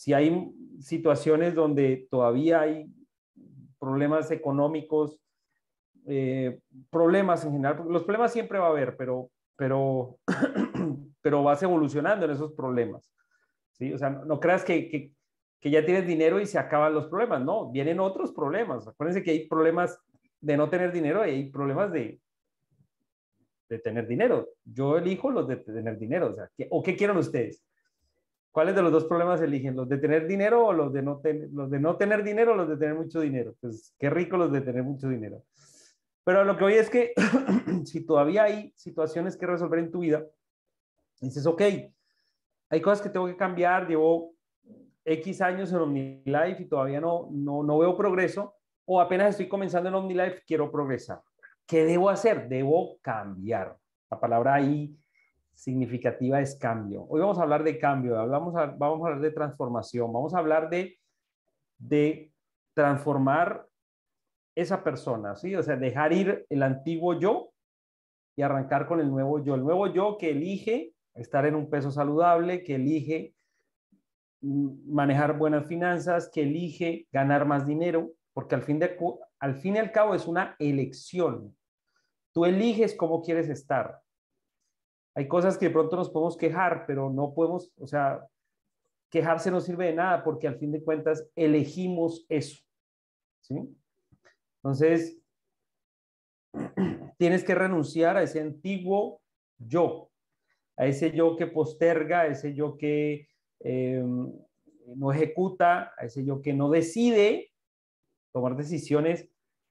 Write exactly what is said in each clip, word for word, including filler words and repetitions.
si hay situaciones donde todavía hay problemas económicos, eh, problemas en general, los problemas siempre va a haber, pero, pero, pero vas evolucionando en esos problemas, ¿sí? O sea, no, no creas que, que, que ya tienes dinero y se acaban los problemas, no, vienen otros problemas. Acuérdense que hay problemas de no tener dinero y hay problemas de, de tener dinero. Yo elijo los de tener dinero, o sea, ¿qué, o qué quieren ustedes? ¿Cuáles de los dos problemas eligen? ¿Los de tener dinero o los de no, ten, los de no tener dinero o los de tener mucho dinero? Pues qué rico los de tener mucho dinero. Pero lo que hoy es que si todavía hay situaciones que resolver en tu vida, dices, ok, hay cosas que tengo que cambiar, llevo X años en OmniLife y todavía no, no, no veo progreso, o apenas estoy comenzando en OmniLife, quiero progresar. ¿Qué debo hacer? Debo cambiar. La palabra ahí significativa es cambio. Hoy vamos a hablar de cambio, hablamos a, vamos a hablar de transformación, vamos a hablar de, de transformar esa persona, ¿sí? O sea, dejar ir el antiguo yo y arrancar con el nuevo yo. El nuevo yo que elige estar en un peso saludable, que elige manejar buenas finanzas, que elige ganar más dinero, porque al fin, de, al fin y al cabo es una elección. Tú eliges cómo quieres estar. Hay cosas que de pronto nos podemos quejar, pero no podemos, o sea, quejarse no sirve de nada porque al fin de cuentas elegimos eso, ¿sí? Entonces, tienes que renunciar a ese antiguo yo, a ese yo que posterga, a ese yo que eh, no ejecuta, a ese yo que no decide tomar decisiones.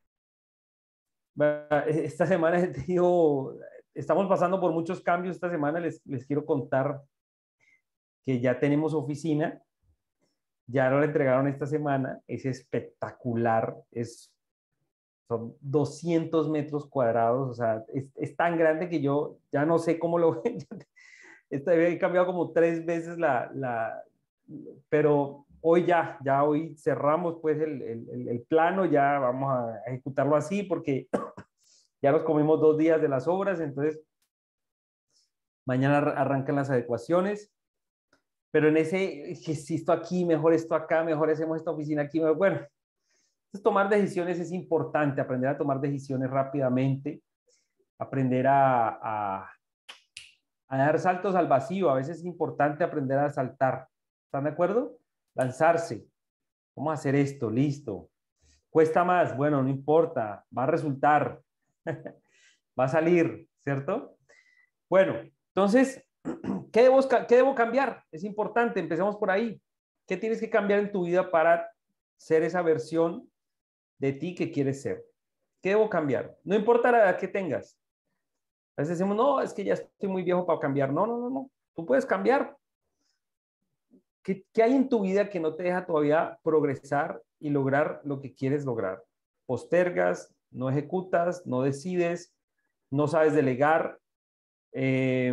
Esta semana he tenido, estamos pasando por muchos cambios. Esta semana les, les quiero contar que ya tenemos oficina, ya lo entregaron esta semana, es espectacular, es, son doscientos metros cuadrados, o sea, es, es tan grande que yo ya no sé cómo lo voy. Esta vez he cambiado como tres veces la, la, pero hoy ya, ya hoy cerramos pues el, el, el plano, ya vamos a ejecutarlo así porque ya nos comimos dos días de las obras, entonces mañana arrancan las adecuaciones, pero en ese, que si esto aquí, mejor esto acá, mejor hacemos esta oficina aquí, mejor, bueno, entonces tomar decisiones es importante, aprender a tomar decisiones rápidamente, aprender a, a, a dar saltos al vacío, a veces es importante aprender a saltar, ¿están de acuerdo? Lanzarse, vamos a hacer esto, listo, cuesta más, bueno, no importa, va a resultar, va a salir, ¿cierto? Bueno, entonces, ¿qué debo, ¿qué debo cambiar? Es importante, empecemos por ahí. ¿Qué tienes que cambiar en tu vida para ser esa versión de ti que quieres ser? ¿Qué debo cambiar? No importa la edad que tengas. A veces decimos, no, es que ya estoy muy viejo para cambiar. No, no, no, no. Tú puedes cambiar. ¿Qué, qué hay en tu vida que no te deja todavía progresar y lograr lo que quieres lograr? Postergas, no ejecutas, no decides, no sabes delegar, eh,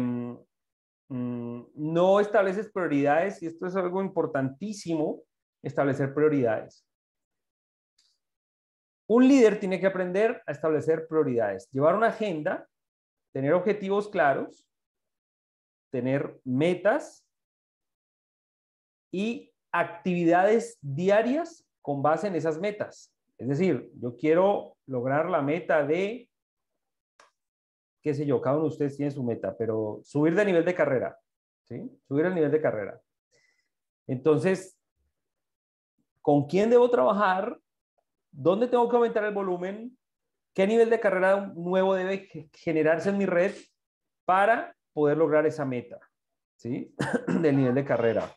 no estableces prioridades, y esto es algo importantísimo, establecer prioridades. Un líder tiene que aprender a establecer prioridades, llevar una agenda, tener objetivos claros, tener metas y actividades diarias con base en esas metas. Es decir, yo quiero lograr la meta de, qué sé yo, cada uno de ustedes tiene su meta, pero subir de nivel de carrera, ¿sí? Subir el nivel de carrera. Entonces, ¿con quién debo trabajar? ¿Dónde tengo que aumentar el volumen? ¿Qué nivel de carrera nuevo debe generarse en mi red para poder lograr esa meta? ¿Sí? Del nivel de carrera.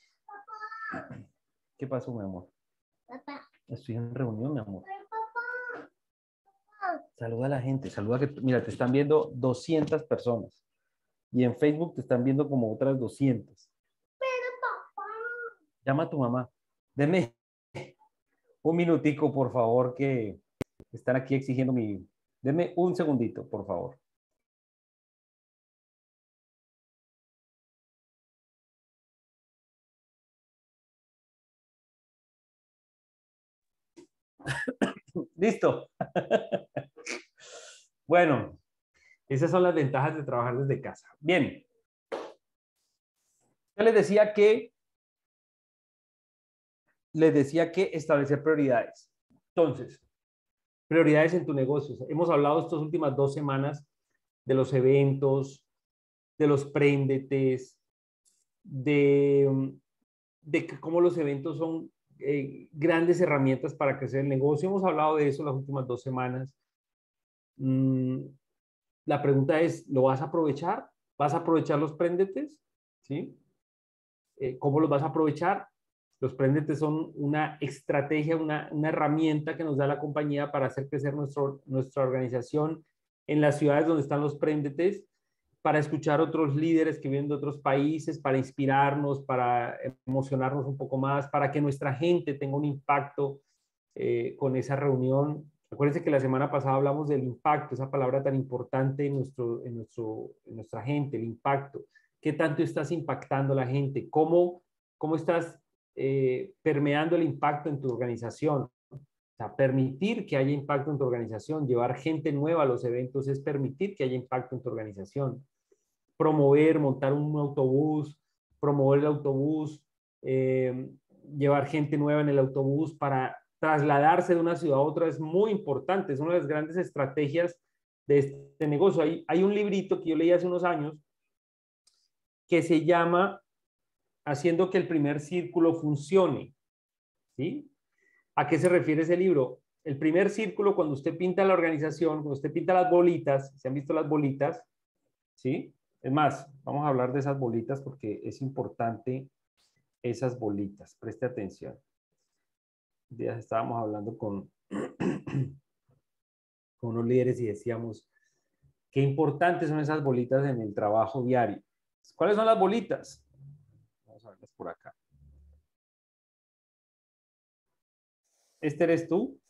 ¿Qué pasó, mi amor? Papá. Estoy en reunión, mi amor. Papá. Saluda a la gente, saluda que, mira, te están viendo doscientas personas y en Facebook te están viendo como otras doscientas. Pero papá. Llama a tu mamá. Deme un minutico, por favor, que están aquí exigiendo mi... Deme un segundito, por favor. Listo. Bueno, esas son las ventajas de trabajar desde casa. Bien. Yo les decía que les decía que establecer prioridades. Entonces, prioridades en tu negocio. Hemos hablado estas últimas dos semanas de los eventos, de los préndetes, de, de cómo los eventos son eh, grandes herramientas para crecer el negocio. Hemos hablado de eso las últimas dos semanas. Mm, la pregunta es, ¿lo vas a aprovechar? ¿Vas a aprovechar los préndetes? ¿Sí? Eh, ¿Cómo los vas a aprovechar? Los préndetes son una estrategia, una, una herramienta que nos da la compañía para hacer crecer nuestro, nuestra organización en las ciudades donde están los préndetes, para escuchar otros líderes que vienen de otros países, para inspirarnos, para emocionarnos un poco más, para que nuestra gente tenga un impacto eh, con esa reunión. Acuérdense que la semana pasada hablamos del impacto, esa palabra tan importante en, nuestro, en, nuestro, en nuestra gente, el impacto. ¿Qué tanto estás impactando a la gente? ¿Cómo, cómo estás eh, permeando el impacto en tu organización? O sea, permitir que haya impacto en tu organización, llevar gente nueva a los eventos es permitir que haya impacto en tu organización. Promover, montar un autobús, promover el autobús, eh, llevar gente nueva en el autobús para trasladarse de una ciudad a otra es muy importante, es una de las grandes estrategias de este negocio. Hay, hay un librito que yo leí hace unos años que se llama Haciendo que el primer círculo funcione. ¿Sí? ¿A qué se refiere ese libro? El primer círculo, cuando usted pinta la organización, cuando usted pinta las bolitas, ¿se han visto las bolitas? ¿Sí? Es más, vamos a hablar de esas bolitas porque es importante esas bolitas. Preste atención. Ya estábamos hablando con, con unos líderes y decíamos, qué importantes son esas bolitas en el trabajo diario. ¿Cuáles son las bolitas? Vamos a verlas por acá. Este eres tú.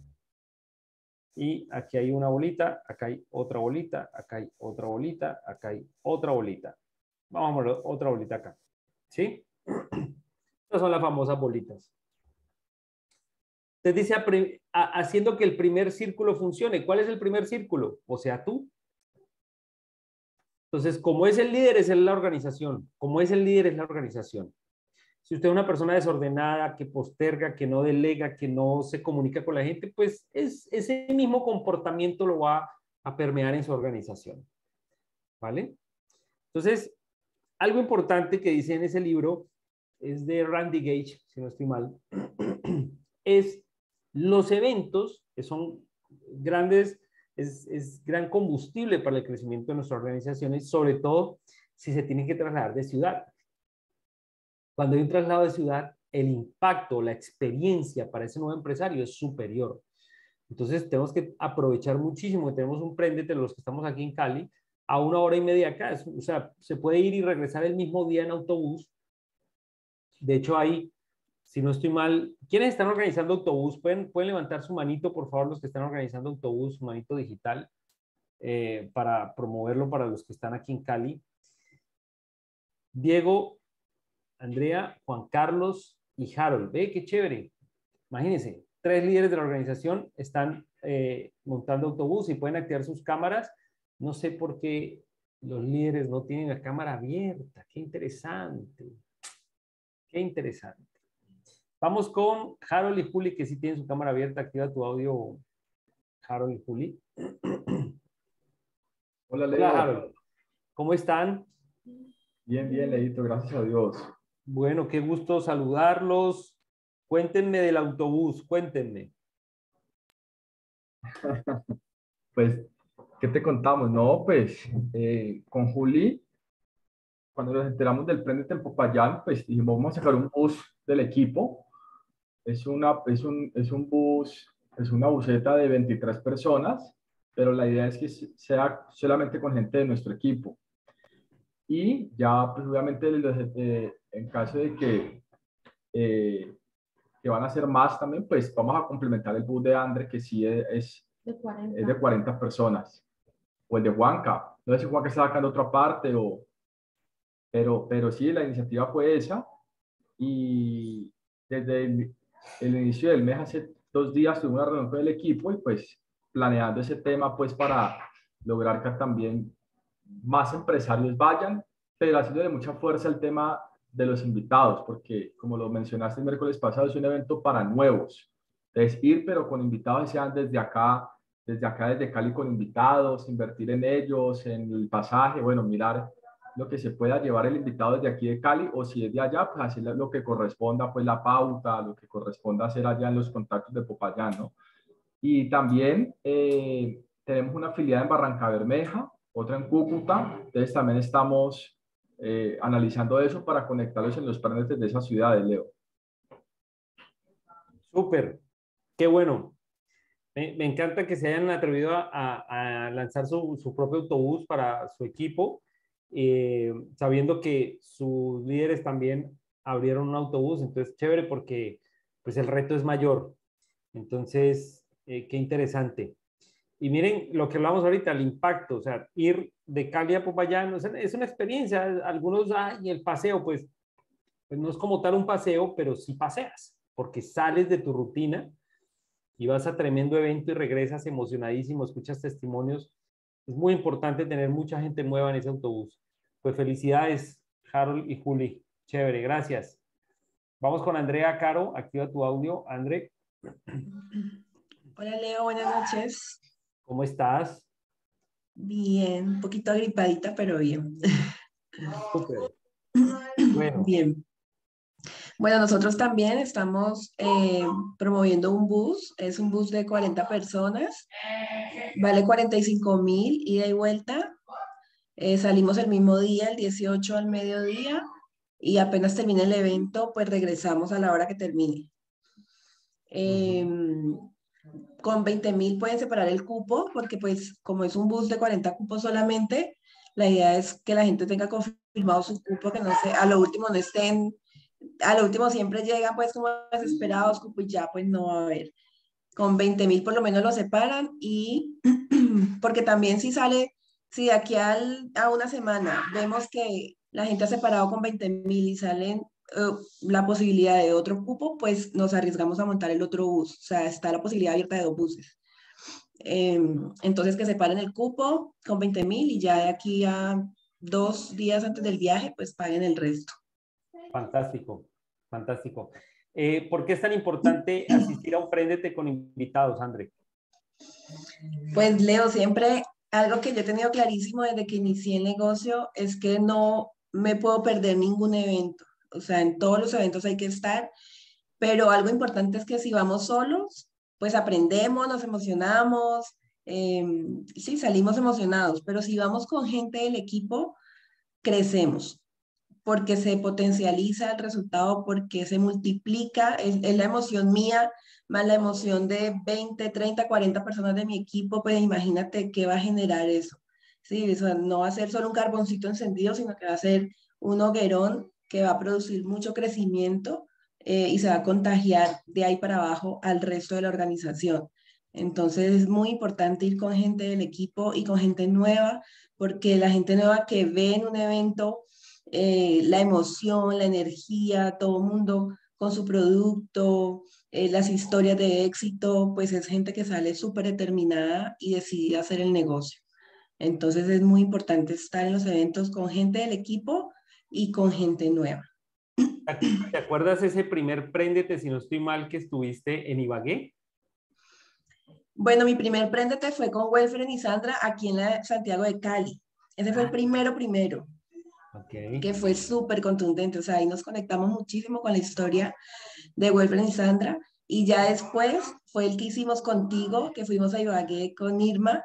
Y aquí hay una bolita, acá hay otra bolita, acá hay otra bolita, acá hay otra bolita. Vamos a ver otra bolita acá. ¿Sí? Estas son las famosas bolitas. Entonces dice, haciendo que el primer círculo funcione. ¿Cuál es el primer círculo? O sea, tú. Entonces, como es el líder, es la organización. Como es el líder, es la organización. Si usted es una persona desordenada, que posterga, que no delega, que no se comunica con la gente, pues es, ese mismo comportamiento lo va a permear en su organización. ¿Vale? Entonces, algo importante que dice en ese libro, es de Randy Gage, si no estoy mal, es los eventos, que son grandes, es, es gran combustible para el crecimiento de nuestras organizaciones, sobre todo si se tienen que trasladar de ciudad. Cuando hay un traslado de ciudad, el impacto, la experiencia para ese nuevo empresario es superior. Entonces, tenemos que aprovechar muchísimo que tenemos un Préndete, los que estamos aquí en Cali, a una hora y media acá. O sea, se puede ir y regresar el mismo día en autobús. De hecho, hay, si no estoy mal, ¿quiénes están organizando autobús? ¿Pueden, pueden levantar su manito, por favor, los que están organizando autobús, su manito digital, eh, para promoverlo para los que están aquí en Cali? Diego, Andrea, Juan Carlos y Harold. Ve qué chévere. Imagínense, tres líderes de la organización están eh, montando autobús y pueden activar sus cámaras. No sé por qué los líderes no tienen la cámara abierta. Qué interesante. Qué interesante. Vamos con Harold y Juli, que sí tienen su cámara abierta. Activa tu audio, Harold y Juli. Hola, Leo. Hola, Harold. ¿Cómo están? Bien, bien, Leito, gracias a Dios. Bueno, qué gusto saludarlos. Cuéntenme del autobús, cuéntenme. Pues, ¿qué te contamos? No, pues, eh, con Juli, cuando nos enteramos del Préndete en Popayán, pues dijimos, vamos a sacar un bus del equipo. Es, una, es, un, es un bus, es una buseta de veintitrés personas, pero la idea es que sea solamente con gente de nuestro equipo. Y ya, pues, obviamente, eh, en caso de que... Eh, que van a ser más también, pues vamos a complementar el bus de André, que sí es, es, de cuarenta. Es de cuarenta personas, o el de Juanca. No sé si Juanca está sacando otra parte, o, pero, pero sí, la iniciativa fue esa. Y desde el, el inicio del mes, hace dos días, tuve una reunión con el equipo y pues planeando ese tema, pues para lograr que también más empresarios vayan, pero haciéndole mucha fuerza el tema de los invitados, porque como lo mencionaste el miércoles pasado, es un evento para nuevos. Es ir, pero con invitados, sean desde acá, desde acá, desde Cali, con invitados, invertir en ellos, en el pasaje, bueno, mirar lo que se pueda llevar el invitado desde aquí de Cali, o si es de allá, pues hacer lo que corresponda, pues la pauta, lo que corresponda hacer allá en los contactos de Popayán, ¿no? Y también eh, tenemos una afiliada en Barranca Bermeja, otra en Cúcuta, entonces también estamos eh, analizando eso para conectarlos en los planes de esas ciudades, Leo. Súper, qué bueno. Me, me encanta que se hayan atrevido a, a, a lanzar su, su propio autobús para su equipo, eh, sabiendo que sus líderes también abrieron un autobús, entonces chévere porque pues el reto es mayor. Entonces, eh, qué interesante. Y miren lo que hablamos ahorita, el impacto, o sea, ir de Cali a Popayán es, es una experiencia. Algunos, ay, el paseo, pues, pues no es como tal un paseo, pero sí paseas, porque sales de tu rutina y vas a tremendo evento y regresas emocionadísimo, escuchas testimonios. Es muy importante tener mucha gente nueva en ese autobús. Pues felicidades, Harold y Juli. Chévere, gracias. Vamos con Andrea Caro, activa tu audio. André, Hola Leo, buenas noches. ¿cómo estás? Bien, un poquito agripadita, pero bien. Súper. Bueno, Bien. Bueno, nosotros también estamos eh, promoviendo un bus, es un bus de cuarenta personas, vale cuarenta y cinco mil ida y vuelta. Eh, salimos el mismo día, el dieciocho al mediodía, y apenas termine el evento, pues regresamos a la hora que termine. Eh, con veinte mil pueden separar el cupo, porque pues como es un bus de cuarenta cupos solamente, la idea es que la gente tenga confirmado su cupo, que no sé, a lo último no estén, a lo último siempre llegan pues como desesperados, cupo y ya pues no va a haber. Con veinte mil por lo menos lo separan y porque también si sale, si de aquí al, a una semana vemos que la gente ha separado con veinte mil y salen uh, la posibilidad de otro cupo, pues nos arriesgamos a montar el otro bus. O sea, está la posibilidad abierta de dos buses. Eh, entonces que separen el cupo con veinte mil y ya de aquí a dos días antes del viaje, pues paguen el resto. fantástico, fantástico. Eh, ¿por qué es tan importante asistir a un Préndete con invitados, André? Pues Leo, siempre algo que yo he tenido clarísimo desde que inicié el negocio es que no me puedo perder ningún evento. O sea, en todos los eventos hay que estar, pero algo importante es que si vamos solos, pues aprendemos, nos emocionamos, eh, sí, salimos emocionados, pero si vamos con gente del equipo, crecemos porque se potencializa el resultado, porque se multiplica, es, es la emoción mía más la emoción de veinte, treinta, cuarenta personas de mi equipo, pues imagínate qué va a generar eso. Sí, eso no va a ser solo un carboncito encendido, sino que va a ser un hoguerón que va a producir mucho crecimiento eh, y se va a contagiar de ahí para abajo al resto de la organización. Entonces es muy importante ir con gente del equipo y con gente nueva, porque la gente nueva que ve en un evento eh, la emoción, la energía, todo el mundo con su producto, eh, las historias de éxito, pues es gente que sale súper determinada y decidida a hacer el negocio. Entonces es muy importante estar en los eventos con gente del equipo y con gente nueva. ¿Te acuerdas ese primer Préndete, si no estoy mal, que estuviste en Ibagué? Bueno, mi primer Préndete fue con Welfred y Sandra aquí en la Santiago de Cali. Ese fue el primero, primero. Okay. Que fue súper contundente, o sea, ahí nos conectamos muchísimo con la historia de Wilfred y Sandra, y ya después fue el que hicimos contigo, que fuimos a Ibagué con Irma,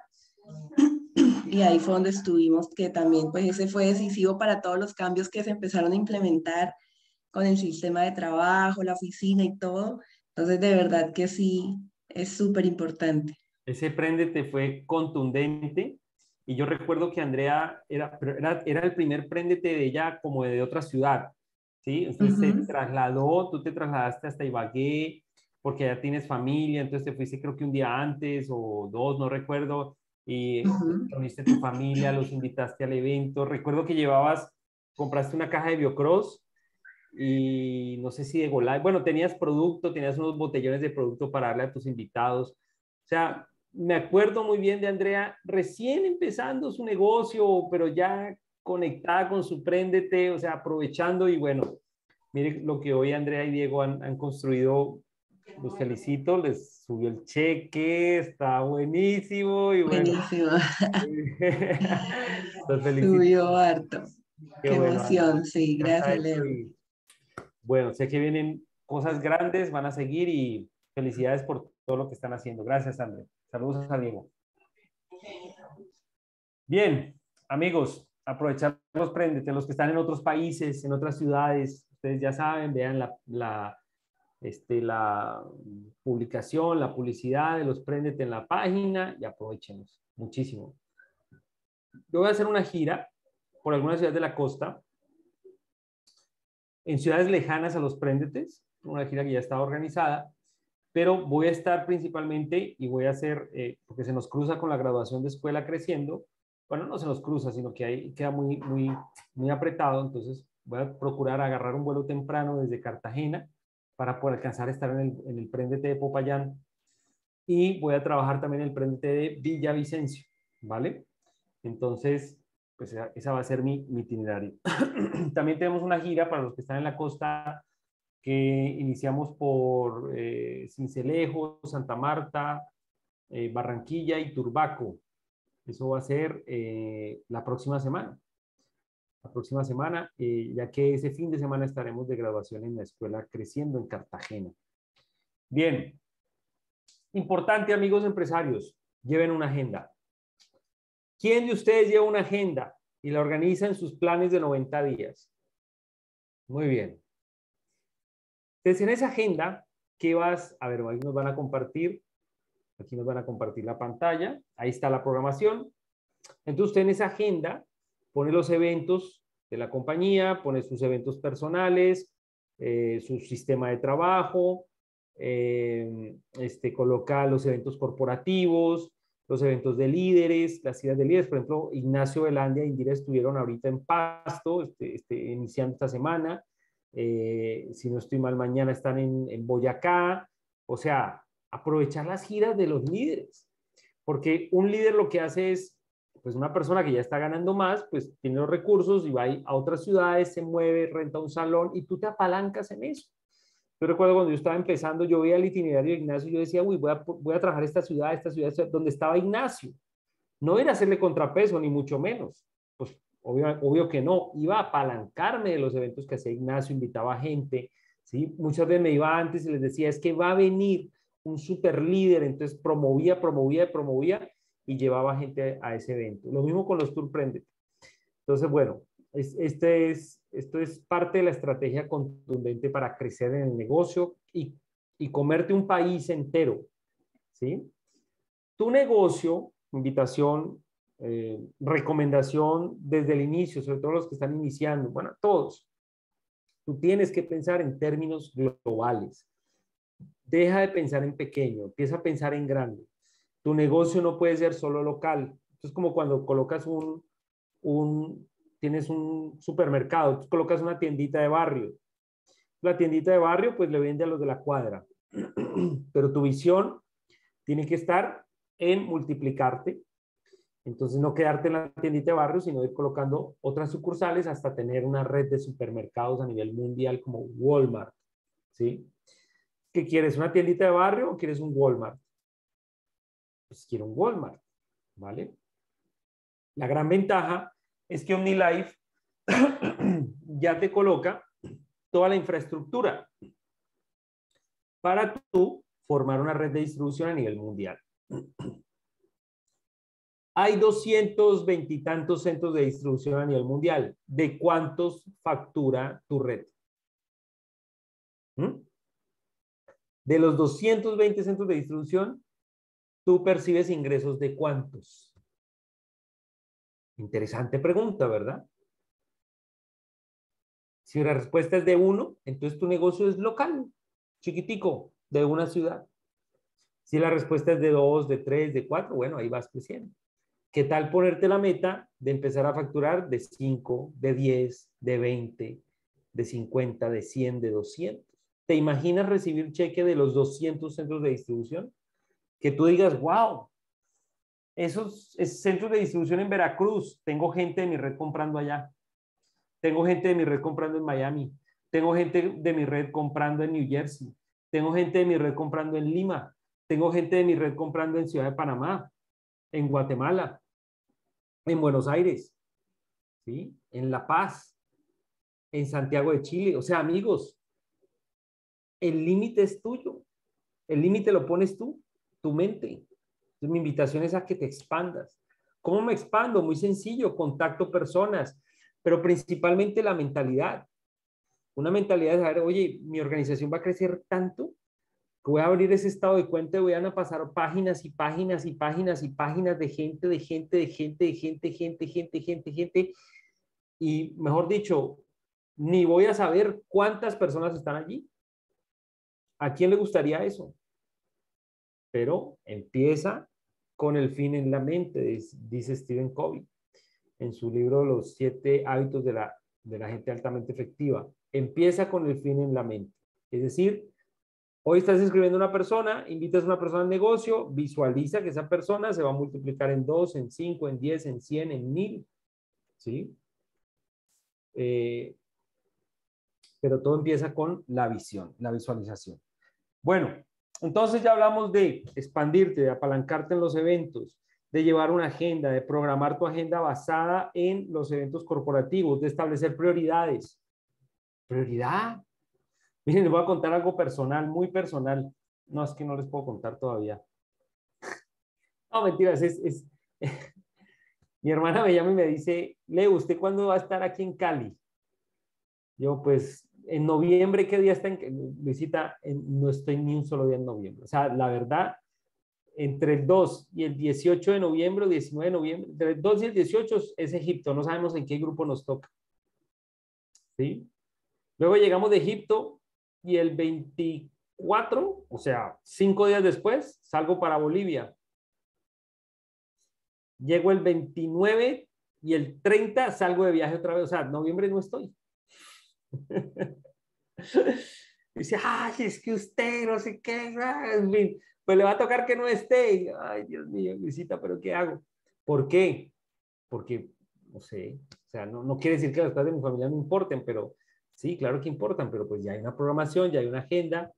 y ahí fue donde estuvimos, que también pues ese fue decisivo para todos los cambios que se empezaron a implementar con el sistema de trabajo, la oficina y todo, entonces de verdad que sí, es súper importante. Ese Préndete fue contundente. Y yo recuerdo que Andrea era, pero era, era el primer Préndete de ella como de otra ciudad, ¿sí? Entonces se Uh-huh. trasladó, tú te trasladaste hasta Ibagué porque ya tienes familia, entonces te fuiste creo que un día antes o dos, no recuerdo, y Uh-huh. reuniste tu familia, los invitaste al evento. Recuerdo que llevabas, compraste una caja de Biocross y no sé si de Golay, bueno, tenías producto, tenías unos botellones de producto para darle a tus invitados. O sea, me acuerdo muy bien de Andrea recién empezando su negocio, pero ya conectada con su Préndete, o sea, aprovechando y bueno, mire lo que hoy Andrea y Diego han, han construido. Los felicito, les subió el cheque, está buenísimo y bueno. Buenísimo. Los felicito. Subió harto. Qué, Qué bueno, emoción, Andrea. sí, Ya está gracias, hecho Leo. y bueno, sé que vienen cosas grandes, van a seguir y felicidades por todo lo que están haciendo. Gracias, Andrea. Saludos a Diego. Bien, amigos, aprovechar los Préndete, los que están en otros países, en otras ciudades, ustedes ya saben, vean la, la, este, la publicación, la publicidad de los Préndete en la página y aprovechenlos muchísimo. Yo voy a hacer una gira por algunas ciudades de la costa, en ciudades lejanas a los Préndetes, una gira que ya está organizada, pero voy a estar principalmente y voy a hacer, eh, porque se nos cruza con la graduación de Escuela Creciendo, bueno, no se nos cruza, sino que ahí queda muy, muy, muy apretado, entonces voy a procurar agarrar un vuelo temprano desde Cartagena para poder alcanzar a estar en el, en el Préndete de Popayán y voy a trabajar también en el Préndete de Villavicencio, ¿vale? Entonces, pues esa, esa va a ser mi, mi itinerario. También tenemos una gira para los que están en la costa que iniciamos por eh, Sincelejo, Santa Marta, eh, Barranquilla y Turbaco. Eso va a ser eh, la próxima semana. La próxima semana, eh, ya que ese fin de semana estaremos de graduación en la Escuela Creciendo en Cartagena. Bien. Importante, amigos empresarios, lleven una agenda. ¿Quién de ustedes lleva una agenda y la organiza en sus planes de noventa días? Muy bien. Entonces, en esa agenda, ¿qué vas? A ver, ahí nos van a compartir. Aquí nos van a compartir la pantalla. Ahí está la programación. Entonces, usted en esa agenda pone los eventos de la compañía, pone sus eventos personales, eh, su sistema de trabajo, eh, este, coloca los eventos corporativos, los eventos de líderes, las ciudades de líderes. Por ejemplo, Ignacio Velandia e Indira estuvieron ahorita en Pasto, este, este, iniciando esta semana. Eh, si no estoy mal, mañana están en, en Boyacá. O sea, aprovechar las giras de los líderes. Porque un líder lo que hace es, pues una persona que ya está ganando más, pues tiene los recursos y va a otras ciudades, se mueve, renta un salón y tú te apalancas en eso. Yo recuerdo cuando yo estaba empezando, yo veía el itinerario de Ignacio y yo decía, uy, voy a, voy a trabajar esta ciudad, esta ciudad, esta, donde estaba Ignacio. No era hacerle contrapeso, ni mucho menos. Pues obvio, obvio que no. Iba a apalancarme de los eventos que hacía Ignacio, invitaba gente, ¿sí? Muchas veces me iba antes y les decía, es que va a venir un super líder, entonces promovía, promovía, promovía y llevaba gente a ese evento. Lo mismo con los Tour Préndete. Entonces, bueno, es, este es, esto es parte de la estrategia contundente para crecer en el negocio y, y comerte un país entero, ¿sí? Tu negocio, invitación, eh, recomendación desde el inicio, sobre todo los que están iniciando, bueno, todos, tú tienes que pensar en términos globales. Deja de pensar en pequeño, empieza a pensar en grande. Tu negocio no puede ser solo local. Es como cuando colocas un, un, tienes un supermercado, tú colocas una tiendita de barrio. La tiendita de barrio pues le vende a los de la cuadra. Pero tu visión tiene que estar en multiplicarte. Entonces no quedarte en la tiendita de barrio, sino ir colocando otras sucursales hasta tener una red de supermercados a nivel mundial como Walmart, ¿sí? ¿Qué quieres? ¿Una tiendita de barrio o quieres un Walmart? Pues quiero un Walmart, ¿vale? La gran ventaja es que OmniLife ya te coloca toda la infraestructura para tú formar una red de distribución a nivel mundial. Hay doscientos veinte y tantos centros de distribución a nivel mundial. ¿De cuántos factura tu red? ¿Mm? De los doscientos veinte centros de distribución, ¿tú percibes ingresos de cuántos? Interesante pregunta, ¿verdad? Si la respuesta es de uno, entonces tu negocio es local, chiquitico, de una ciudad. Si la respuesta es de dos, de tres, de cuatro, bueno, ahí vas creciendo. ¿Qué tal ponerte la meta de empezar a facturar de cinco, de diez, de veinte, de cincuenta, de cien, de doscientos? ¿Te imaginas recibir cheque de los doscientos centros de distribución? Que tú digas, wow, esos centros de distribución en Veracruz, tengo gente de mi red comprando allá. Tengo gente de mi red comprando en Miami. Tengo gente de mi red comprando en New Jersey. Tengo gente de mi red comprando en Lima. Tengo gente de mi red comprando en Ciudad de Panamá, en Guatemala, en Buenos Aires, ¿sí? En La Paz, en Santiago de Chile. O sea, amigos, el límite es tuyo. El límite lo pones tú, tu mente. Entonces, mi invitación es a que te expandas. ¿Cómo me expando? Muy sencillo, contacto personas, pero principalmente la mentalidad. Una mentalidad de saber, oye, mi organización va a crecer tanto que voy a abrir ese estado de cuenta y voy a pasar páginas y páginas y páginas y páginas de gente, de gente, de gente, de gente, gente, gente, gente, gente. Y mejor dicho, ni voy a saber cuántas personas están allí. ¿A quién le gustaría eso? Pero empieza con el fin en la mente, dice Stephen Covey en su libro Los siete hábitos de la, de la gente altamente efectiva. Empieza con el fin en la mente. Es decir, hoy estás escribiendo a una persona, invitas a una persona al negocio, visualiza que esa persona se va a multiplicar en dos, en cinco, en diez, en cien, en mil. ¿Sí? Eh, pero todo empieza con la visión, la visualización. Bueno, entonces ya hablamos de expandirte, de apalancarte en los eventos, de llevar una agenda, de programar tu agenda basada en los eventos corporativos, de establecer prioridades. ¿Prioridad? Miren, les voy a contar algo personal, muy personal. No, es que no les puedo contar todavía. No, mentiras, es... es... Mi hermana me llama y me dice, Leo, ¿usted cuándo va a estar aquí en Cali? Yo, pues, en noviembre, ¿qué día está en Luisita? En, no estoy ni un solo día en noviembre. O sea, la verdad, entre el dos y el dieciocho de noviembre, o diecinueve de noviembre, entre el dos y el dieciocho es Egipto. No sabemos en qué grupo nos toca. ¿Sí? Luego llegamos de Egipto y el veinticuatro, o sea, cinco días después, salgo para Bolivia. Llego el veintinueve y el treinta salgo de viaje otra vez. O sea, noviembre no estoy. Dice, ay, es que usted no sé qué, en fin, pues le va a tocar que no esté. Ay, Dios mío, Luisita, ¿pero qué hago? ¿Por qué? Porque, no sé, o sea, no, no quiere decir que las cosas de mi familia no importen, pero sí, claro que importan, pero pues ya hay una programación, ya hay una agenda.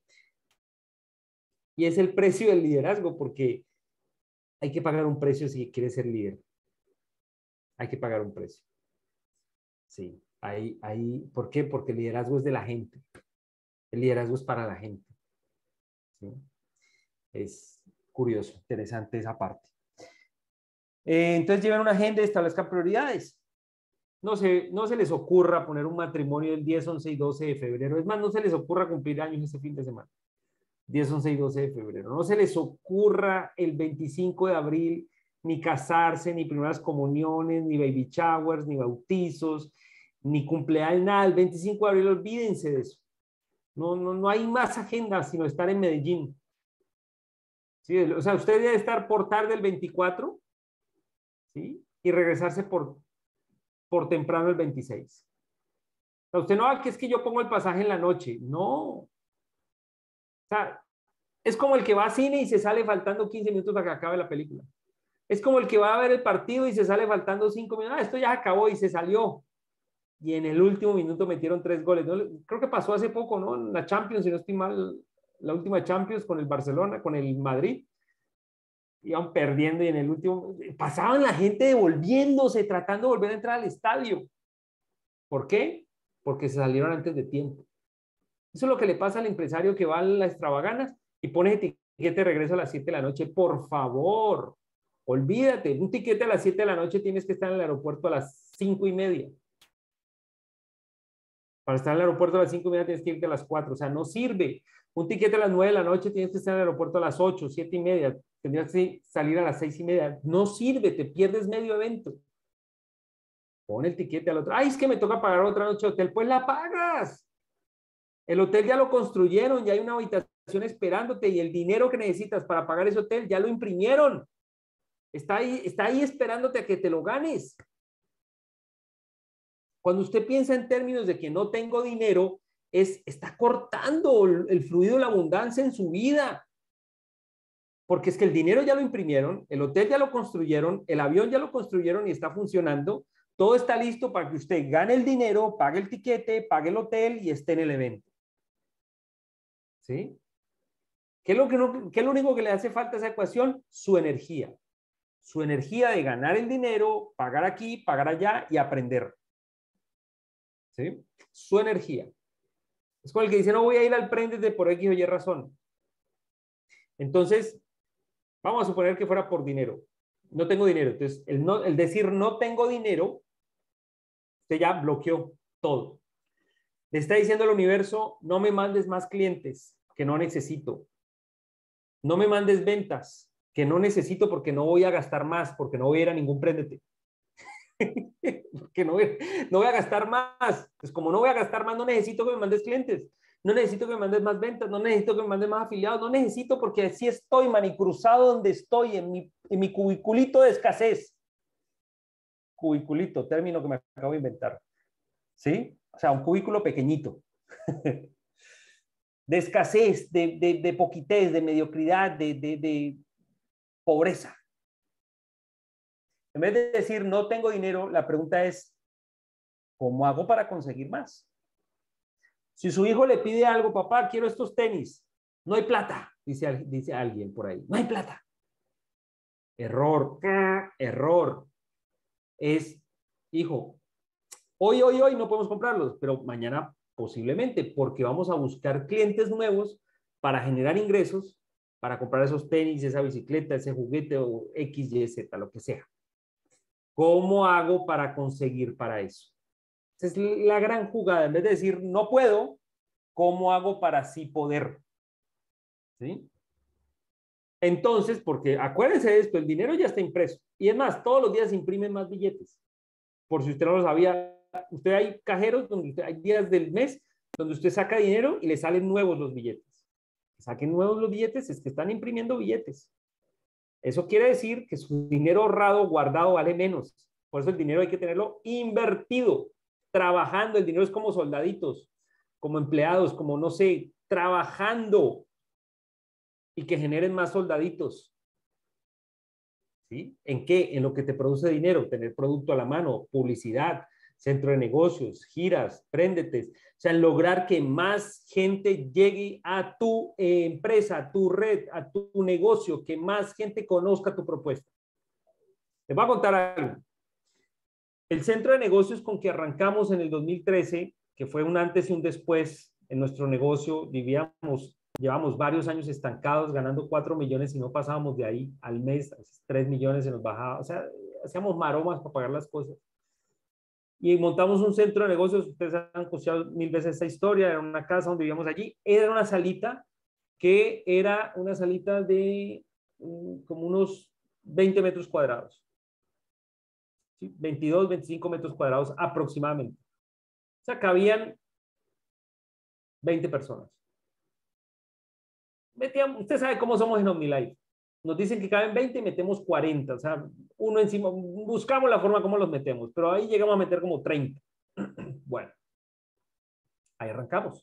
Y es el precio del liderazgo, porque hay que pagar un precio si quieres ser líder. Hay que pagar un precio. Sí, ahí, ahí, ¿por qué? Porque el liderazgo es de la gente. El liderazgo es para la gente. ¿Sí? Es curioso, interesante esa parte. Eh, entonces lleven una agenda y establezcan prioridades. No se, no se les ocurra poner un matrimonio el diez, once y doce de febrero. Es más, no se les ocurra cumplir años ese fin de semana. diez, once y doce de febrero. No se les ocurra el veinticinco de abril ni casarse, ni primeras comuniones, ni baby showers, ni bautizos, ni cumpleaños, nada. El veinticinco de abril, olvídense de eso. No, no, no hay más agenda sino estar en Medellín. ¿Sí? O sea, usted debe estar por tarde el veinticuatro, ¿sí? Y regresarse por, por temprano el veintiséis. O sea, usted no va, que es que yo pongo el pasaje en la noche. No. O sea, es como el que va a cine y se sale faltando quince minutos para que acabe la película. Es como el que va a ver el partido y se sale faltando cinco minutos. Ah, esto ya acabó y se salió. Y en el último minuto metieron tres goles. ¿No? Creo que pasó hace poco, ¿no? En la Champions, si no estoy mal, la última Champions con el Barcelona, con el Madrid. Iban perdiendo y en el último... Pasaban la gente devolviéndose, tratando de volver a entrar al estadio. ¿Por qué? Porque se salieron antes de tiempo. Eso es lo que le pasa al empresario que va a la extravagana y pone etiquete de regreso a las siete de la noche. Por favor, olvídate. Un tiquete a las siete de la noche tienes que estar en el aeropuerto a las cinco y media. Para estar en el aeropuerto a las cinco y media tienes que irte a las cuatro. O sea, no sirve. Un tiquete a las nueve de la noche tienes que estar en el aeropuerto a las ocho, siete y media. Tendrías que salir a las seis y media. No sirve, te pierdes medio evento. Pon el tiquete al otro. Ay, es que me toca pagar otra noche de hotel. Pues la pagas. El hotel ya lo construyeron, ya hay una habitación esperándote y el dinero que necesitas para pagar ese hotel ya lo imprimieron. Está ahí, está ahí esperándote a que te lo ganes. Cuando usted piensa en términos de que no tengo dinero, es, está cortando el, el fluido de la abundancia en su vida. Porque es que el dinero ya lo imprimieron, el hotel ya lo construyeron, el avión ya lo construyeron y está funcionando. Todo está listo para que usted gane el dinero, pague el tiquete, pague el hotel y esté en el evento. ¿Sí? ¿Qué es lo, que no, qué es lo único que le hace falta a esa ecuación? Su energía. Su energía de ganar el dinero, pagar aquí, pagar allá y aprender. ¿Sí? Su energía. Es con el que dice, no voy a ir al Préndete por X o Y razón. Entonces, vamos a suponer que fuera por dinero. No tengo dinero. Entonces, el, no, el decir no tengo dinero, usted ya bloqueó todo. Le está diciendo al universo, no me mandes más clientes que no necesito. No me mandes ventas que no necesito porque no voy a gastar más, porque no voy a ir a ningún Préndete. porque no voy, no voy a gastar más. Pues como no voy a gastar más, no necesito que me mandes clientes. No necesito que me mandes más ventas, no necesito que me mandes más afiliados, no necesito porque así estoy manicruzado donde estoy, en mi, en mi cubiculito de escasez. Cubiculito, término que me acabo de inventar. ¿Sí? O sea, un cubículo pequeñito. De escasez, de, de, de poquitez, de mediocridad, de, de, de pobreza. En vez de decir no tengo dinero, la pregunta es, ¿cómo hago para conseguir más? Si su hijo le pide algo, papá, quiero estos tenis, no hay plata, dice, dice alguien por ahí, no hay plata. Error, error. Es, hijo, hoy, hoy, hoy no podemos comprarlos, pero mañana posiblemente, porque vamos a buscar clientes nuevos para generar ingresos, para comprar esos tenis, esa bicicleta, ese juguete o X, Y, Z, lo que sea. ¿Cómo hago para conseguir para eso? Esa es la gran jugada. En vez de decir no puedo, ¿cómo hago para sí poder? ¿Sí? Entonces, porque acuérdense de esto, el dinero ya está impreso. Y es más, todos los días se imprimen más billetes. Por si usted no lo sabía, usted hay cajeros donde usted, hay días del mes donde usted saca dinero y le salen nuevos los billetes. Saquen nuevos los billetes, es que están imprimiendo billetes. Eso quiere decir que su dinero ahorrado, guardado, vale menos. Por eso el dinero hay que tenerlo invertido, trabajando. El dinero es como soldaditos, como empleados, como no sé, trabajando y que generen más soldaditos. ¿Sí? ¿En qué? En lo que te produce dinero, tener producto a la mano, publicidad, centro de negocios, giras, préndete. O sea, en lograr que más gente llegue a tu eh, empresa, a tu red, a tu negocio, que más gente conozca tu propuesta. Les voy a contar algo. El centro de negocios con que arrancamos en el dos mil trece, que fue un antes y un después en nuestro negocio, vivíamos, llevamos varios años estancados, ganando cuatro millones y no pasábamos de ahí al mes, tres millones se nos bajaba. O sea, hacíamos maromas para pagar las cosas. Y montamos un centro de negocios, ustedes han escuchado mil veces esta historia, era una casa donde vivíamos allí, era una salita que era una salita de um, como unos veinte metros cuadrados, ¿sí? veintidós, veinticinco metros cuadrados aproximadamente. O sea, cabían veinte personas. Metíamos, usted sabe cómo somos en OmniLife. Nos dicen que caben veinte y metemos cuarenta, o sea, uno encima, buscamos la forma como los metemos, pero ahí llegamos a meter como treinta. Bueno, ahí arrancamos.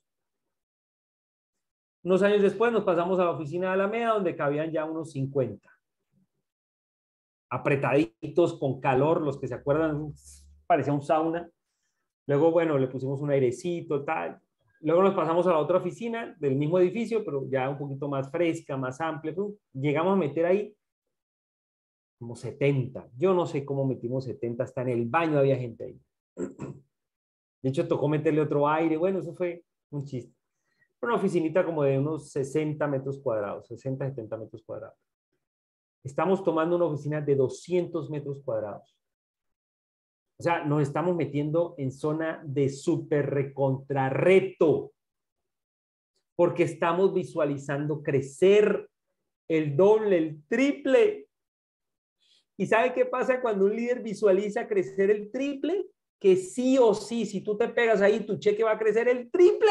Unos años después nos pasamos a la oficina de Alameda, donde cabían ya unos cincuenta. Apretaditos, con calor, los que se acuerdan, parecía un sauna. Luego, bueno, le pusimos un airecito, tal. Luego nos pasamos a la otra oficina del mismo edificio, pero ya un poquito más fresca, más amplia. Llegamos a meter ahí como setenta. Yo no sé cómo metimos setenta, hasta en el baño había gente ahí. De hecho, tocó meterle otro aire. Bueno, eso fue un chiste. Una oficinita como de unos sesenta metros cuadrados, sesenta, setenta metros cuadrados. Estamos tomando una oficina de doscientos metros cuadrados. O sea, nos estamos metiendo en zona de súper recontrarreto, porque estamos visualizando crecer el doble, el triple. ¿Y sabe qué pasa cuando un líder visualiza crecer el triple? Que sí o sí, si tú te pegas ahí, tu cheque va a crecer el triple.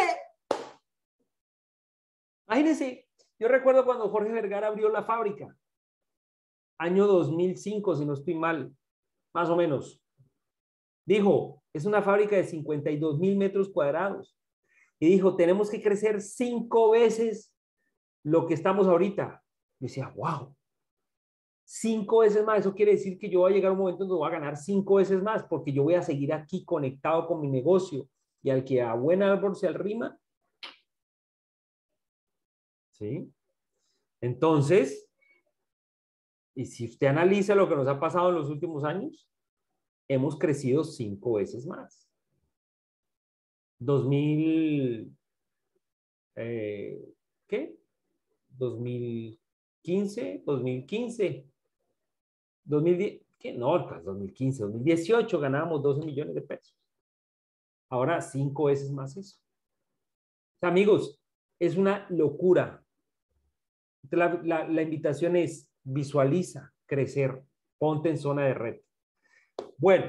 Imagínense, yo recuerdo cuando Jorge Vergara abrió la fábrica, año dos mil cinco, si no estoy mal, más o menos. Dijo, es una fábrica de cincuenta y dos mil metros cuadrados. Y dijo, tenemos que crecer cinco veces lo que estamos ahorita. Yo decía, wow, cinco veces más. Eso quiere decir que yo voy a llegar a un momento donde voy a ganar cinco veces más porque yo voy a seguir aquí conectado con mi negocio y al que a buen árbol se arrima. ¿Sí? Entonces, y si usted analiza lo que nos ha pasado en los últimos años, hemos crecido cinco veces más. dos mil, eh, ¿qué? dos mil quince, dos mil quince, dos mil diez, ¿qué? No, pues dos mil quince, dos mil dieciocho ganábamos doce millones de pesos. Ahora cinco veces más eso. O sea, amigos, es una locura. La, la, la invitación es visualiza, crecer, ponte en zona de reto. Bueno,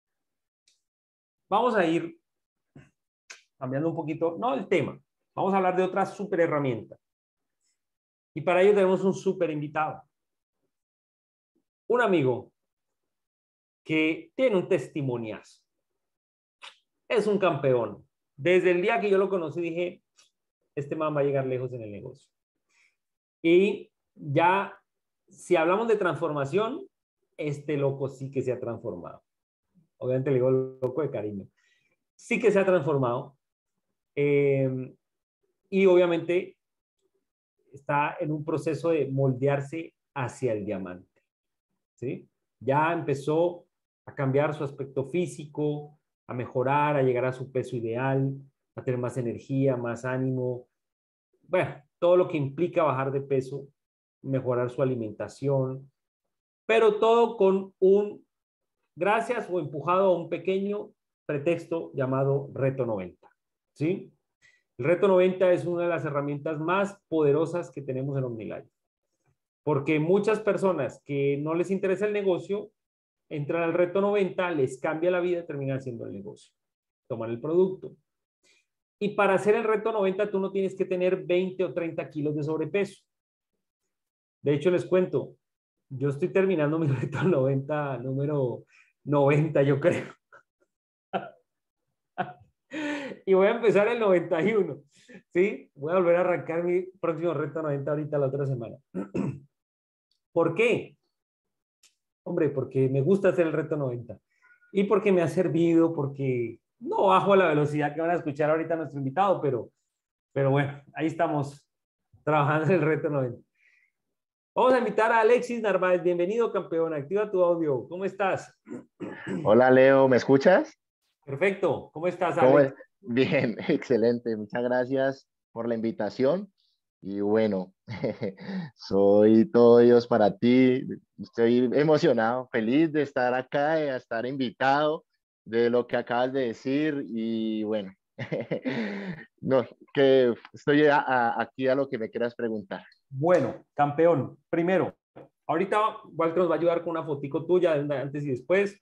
vamos a ir cambiando un poquito, no el tema, vamos a hablar de otra súper herramienta. Y para ello tenemos un súper invitado. Un amigo que tiene un testimoniazo. Es un campeón. Desde el día que yo lo conocí dije, este man va a llegar lejos en el negocio. Y ya, si hablamos de transformación, este loco sí que se ha transformado. Obviamente le digo loco de cariño. Sí que se ha transformado. Eh, y obviamente está en un proceso de moldearse hacia el diamante. ¿Sí? Ya empezó a cambiar su aspecto físico, a mejorar, a llegar a su peso ideal, a tener más energía, más ánimo. Bueno, todo lo que implica bajar de peso, mejorar su alimentación, pero todo con un, gracias o empujado a un pequeño pretexto llamado Reto noventa. ¿Sí? El Reto noventa es una de las herramientas más poderosas que tenemos en OmniLife. Porque muchas personas que no les interesa el negocio, entran al Reto noventa, les cambia la vida y terminan haciendo el negocio. Toman el producto. Y para hacer el Reto noventa, tú no tienes que tener veinte o treinta kilos de sobrepeso. De hecho, les cuento, yo estoy terminando mi Reto noventa, número noventa, yo creo. Y voy a empezar el noventa y uno. ¿Sí? Voy a volver a arrancar mi próximo Reto noventa ahorita la otra semana. ¿Por qué? Hombre, porque me gusta hacer el Reto noventa. Y porque me ha servido, porque no bajo a la velocidad que van a escuchar ahorita nuestro invitado, pero, pero bueno, ahí estamos trabajando en el Reto noventa. Vamos a invitar a Alexis Narváez. Bienvenido, campeón. Activa tu audio. ¿Cómo estás? Hola Leo, ¿me escuchas? Perfecto. ¿Cómo estás, ¿Cómo Alex? es? Bien, excelente. Muchas gracias por la invitación. Y bueno, soy todo Dios para ti. Estoy emocionado, feliz de estar acá, de estar invitado, de lo que acabas de decir. Y bueno, no, que estoy a- a- aquí a lo que me quieras preguntar. Bueno, campeón. Primero, ahorita Walter nos va a ayudar con una fotico tuya de antes y después.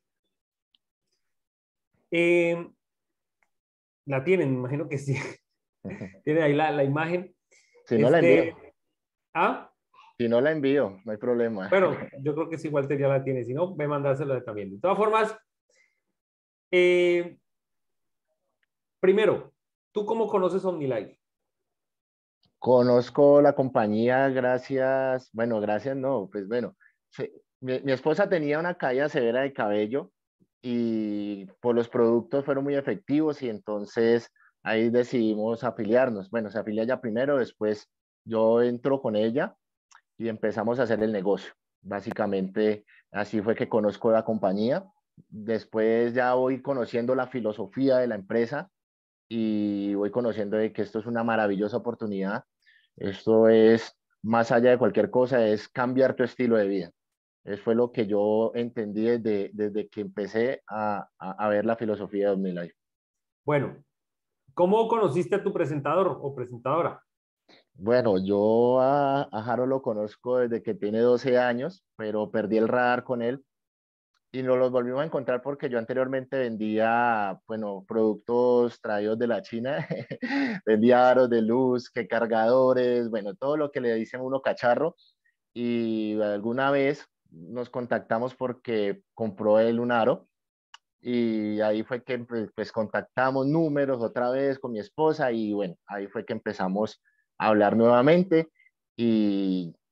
Eh, la tienen, me imagino que sí. Tienen ahí la, la imagen. Si no la envío, Este, ah, si no la envío, no hay problema. bueno, yo creo que sí, Walter ya la tiene. Si no, ve a mandárselo también. De todas formas, eh, primero, ¿tú cómo conoces OmniLife? Conozco la compañía gracias, bueno, gracias no, pues bueno, se- mi, mi esposa tenía una caída severa de cabello y por los productos fueron muy efectivos y entonces ahí decidimos afiliarnos. Bueno, se afilia ella primero, después yo entro con ella y empezamos a hacer el negocio. Básicamente así fue que conozco la compañía. Después ya voy conociendo la filosofía de la empresa y voy conociendo de que esto es una maravillosa oportunidad. Esto es, más allá de cualquier cosa, es cambiar tu estilo de vida. Eso fue lo que yo entendí desde, desde que empecé a, a, a ver la filosofía de OmniLife. Bueno, ¿cómo conociste a tu presentador o presentadora? Bueno, yo a, a Jaro lo conozco desde que tiene doce años, pero perdí el radar con él y nos los volvimos a encontrar porque yo anteriormente vendía, bueno, productos traídos de la China, vendía aros de luz, que cargadores, bueno, todo lo que le dicen a uno cacharro. Y alguna vez nos contactamos porque compró él un aro y ahí fue que pues, pues contactamos números otra vez con mi esposa y bueno, ahí fue que empezamos a hablar nuevamente y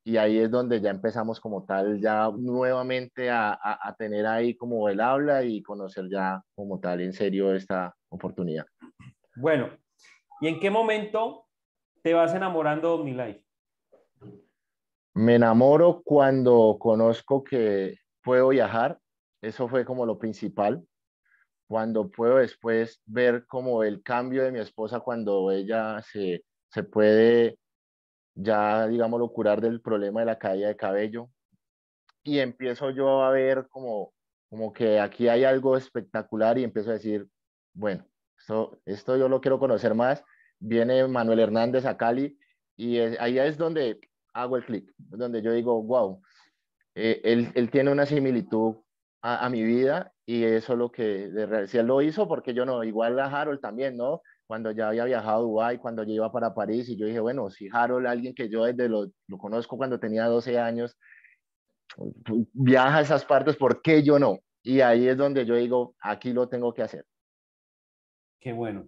y ahí es donde ya empezamos como tal, ya nuevamente a, a, a tener ahí como el habla y conocer ya como tal en serio esta oportunidad. Bueno, ¿y en qué momento te vas enamorando de OmniLife? Me enamoro cuando conozco que puedo viajar, eso fue como lo principal. Cuando puedo después ver como el cambio de mi esposa cuando ella se, se puede ya, digámoslo, curar del problema de la caída de cabello y empiezo yo a ver como, como que aquí hay algo espectacular y empiezo a decir, bueno, esto, esto yo lo quiero conocer más. Viene Manuel Hernández a Cali y es- ahí es donde hago el clic, donde yo digo, wow, eh, él, él tiene una similitud a, a mi vida y eso es lo que, de, re- si él lo hizo, porque yo no, igual a Harold también, ¿no? Cuando ya había viajado a Dubái, cuando yo iba para París y yo dije, bueno, si Harold, alguien que yo desde lo, lo conozco cuando tenía doce años, viaja a esas partes, ¿por qué yo no? Y ahí es donde yo digo, aquí lo tengo que hacer. Qué bueno.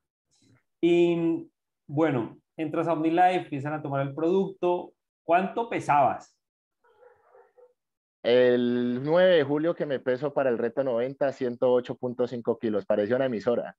Y bueno, entras a OmniLife, empiezan a tomar el producto. ¿Cuánto pesabas? El nueve de julio que me peso para el reto noventa, ciento ocho punto cinco kilos, pareció una emisora.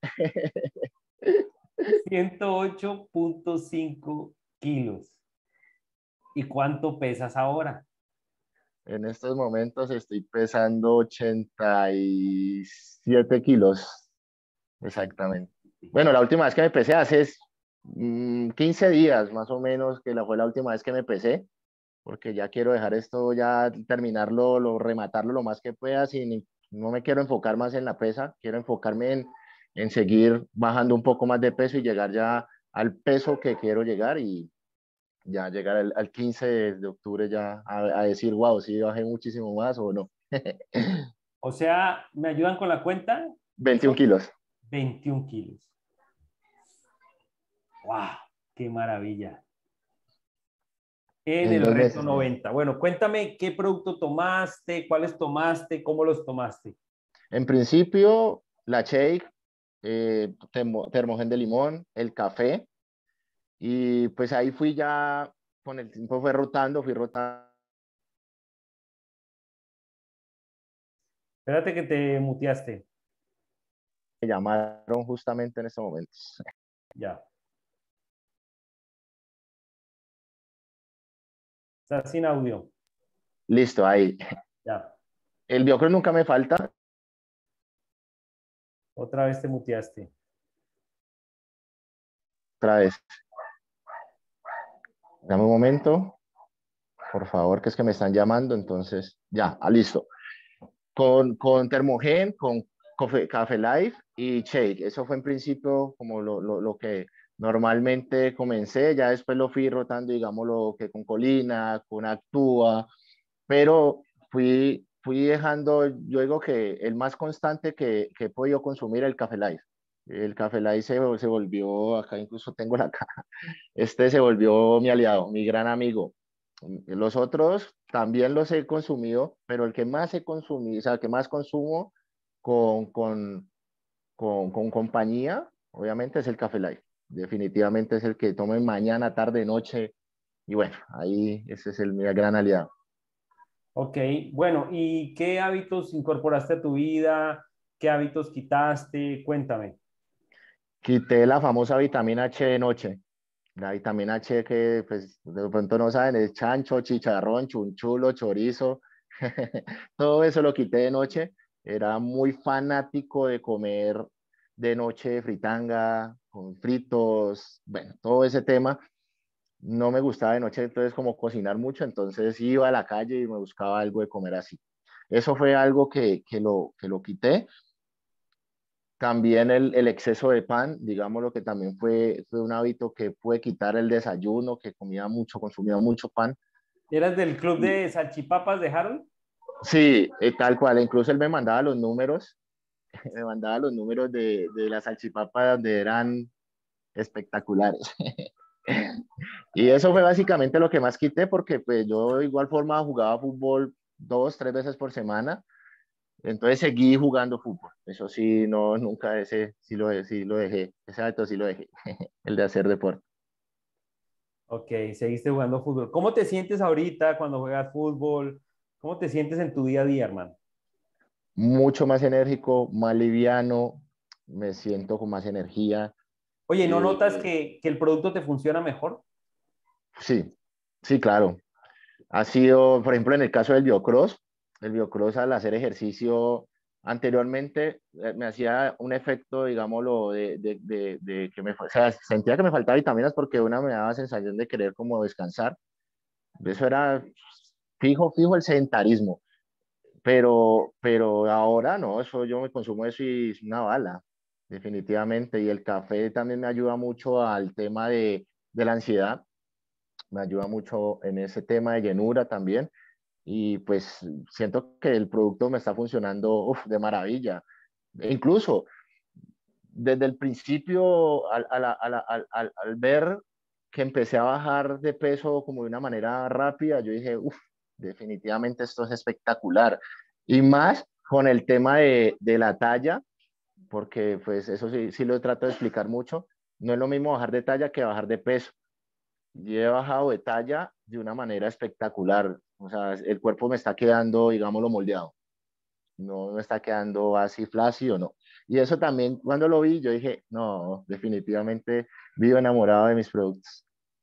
ciento ocho punto cinco kilos. ¿Y cuánto pesas ahora? En estos momentos estoy pesando ochenta y siete kilos, exactamente. Bueno, la última vez que me pesé hace mm, quince días más o menos, que la, fue la última vez que me pesé, porque ya quiero dejar esto, ya terminarlo, lo, rematarlo lo más que pueda, sin, no me quiero enfocar más en la pesa, quiero enfocarme en, en seguir bajando un poco más de peso y llegar ya al peso que quiero llegar y ya llegar al, al quince de octubre ya a, a decir, wow, sí bajé muchísimo más o no. O sea, ¿me ayudan con la cuenta? veintiún Son kilos. veintiún kilos. ¡Wow! ¡Qué maravilla! En En el dos reto meses. ¿No? noventa. Bueno, cuéntame qué producto tomaste, cuáles tomaste, cómo los tomaste. En principio, la shake, eh, termo, termogen de limón, el café, y pues ahí fui ya, con el tiempo fue rotando, fui rotando. Espérate que te muteaste. Me llamaron justamente en ese momento. Ya. Estás sin audio. Listo, ahí. Ya. El biocro nunca me falta. Otra vez te muteaste. Otra vez. Dame un momento, por favor, que es que me están llamando, entonces, ya, ah, listo. Con, con Termogen, con Café, Café Life y Shake. Eso fue en principio como lo, lo, lo que normalmente comencé, ya después lo fui rotando, digámoslo, que con Colina, con Actúa, pero fui, fui dejando, yo digo que el más constante que, que he podido consumir el Café Life. El Café Life se, se volvió, acá incluso tengo la caja, este se volvió mi aliado, mi gran amigo. Los otros también los he consumido, pero el que más he consumido, o sea, el que más consumo con, con, con, con compañía, obviamente es el Café Life. Definitivamente es el que tomo en mañana, tarde, noche. Y bueno, ahí ese es el mi gran aliado. Ok, bueno, ¿y qué hábitos incorporaste a tu vida? ¿Qué hábitos quitaste? Cuéntame. Quité la famosa vitamina H de noche. La vitamina H que pues de pronto no saben, es chancho, chicharrón, chunchulo, chorizo. Todo eso lo quité de noche. Era muy fanático de comer de noche fritanga, con fritos, bueno, todo ese tema. No me gustaba de noche, entonces como cocinar mucho, entonces iba a la calle y me buscaba algo de comer así. Eso fue algo que, que lo, que lo quité. También el, el exceso de pan, digámoslo que también fue, fue un hábito que pude quitar el desayuno, que comía mucho, consumía mucho pan. ¿Eras del club Y de salchipapas de Harold? sí, eh, tal cual, incluso él me mandaba los números, me mandaba los números de, de las salchipapas donde eran espectaculares. Y eso fue básicamente lo que más quité porque pues yo de igual forma jugaba fútbol dos, tres veces por semana, entonces seguí jugando fútbol. Eso sí, no, nunca ese sí lo, sí lo dejé, ese hábito sí lo dejé, el de hacer deporte. Ok, seguiste jugando fútbol. ¿Cómo te sientes ahorita cuando juegas fútbol? ¿Cómo te sientes en tu día a día, hermano? Mucho más enérgico, más liviano, me siento con más energía. Oye, ¿no notas Eh, que, que el producto te funciona mejor? sí, sí, claro. Ha sido, por ejemplo, en el caso del biocross, el biocross al hacer ejercicio anteriormente eh, me hacía un efecto, digámoslo, de, de, de, de que me, o sea, sentía que me faltaba vitaminas porque una me daba sensación de querer como descansar. Eso era fijo, fijo el sedentarismo. Pero, pero ahora no, eso yo me consumo eso y es una bala, definitivamente. Y el café también me ayuda mucho al tema de, de la ansiedad, me ayuda mucho en ese tema de llenura también. Y pues siento que el producto me está funcionando uf, de maravilla. E incluso desde el principio, al, al, al, al, al, al ver que empecé a bajar de peso como de una manera rápida, yo dije, uff, definitivamente esto es espectacular. Y más con el tema de, de la talla, porque pues eso sí, sí lo trato de explicar mucho. No es lo mismo bajar de talla que bajar de peso. Y he bajado de talla de una manera espectacular. O sea, el cuerpo me está quedando, digámoslo, moldeado. No me está quedando así flácido, no. Y eso también, cuando lo vi, yo dije, no, definitivamente vivo enamorado de mis productos.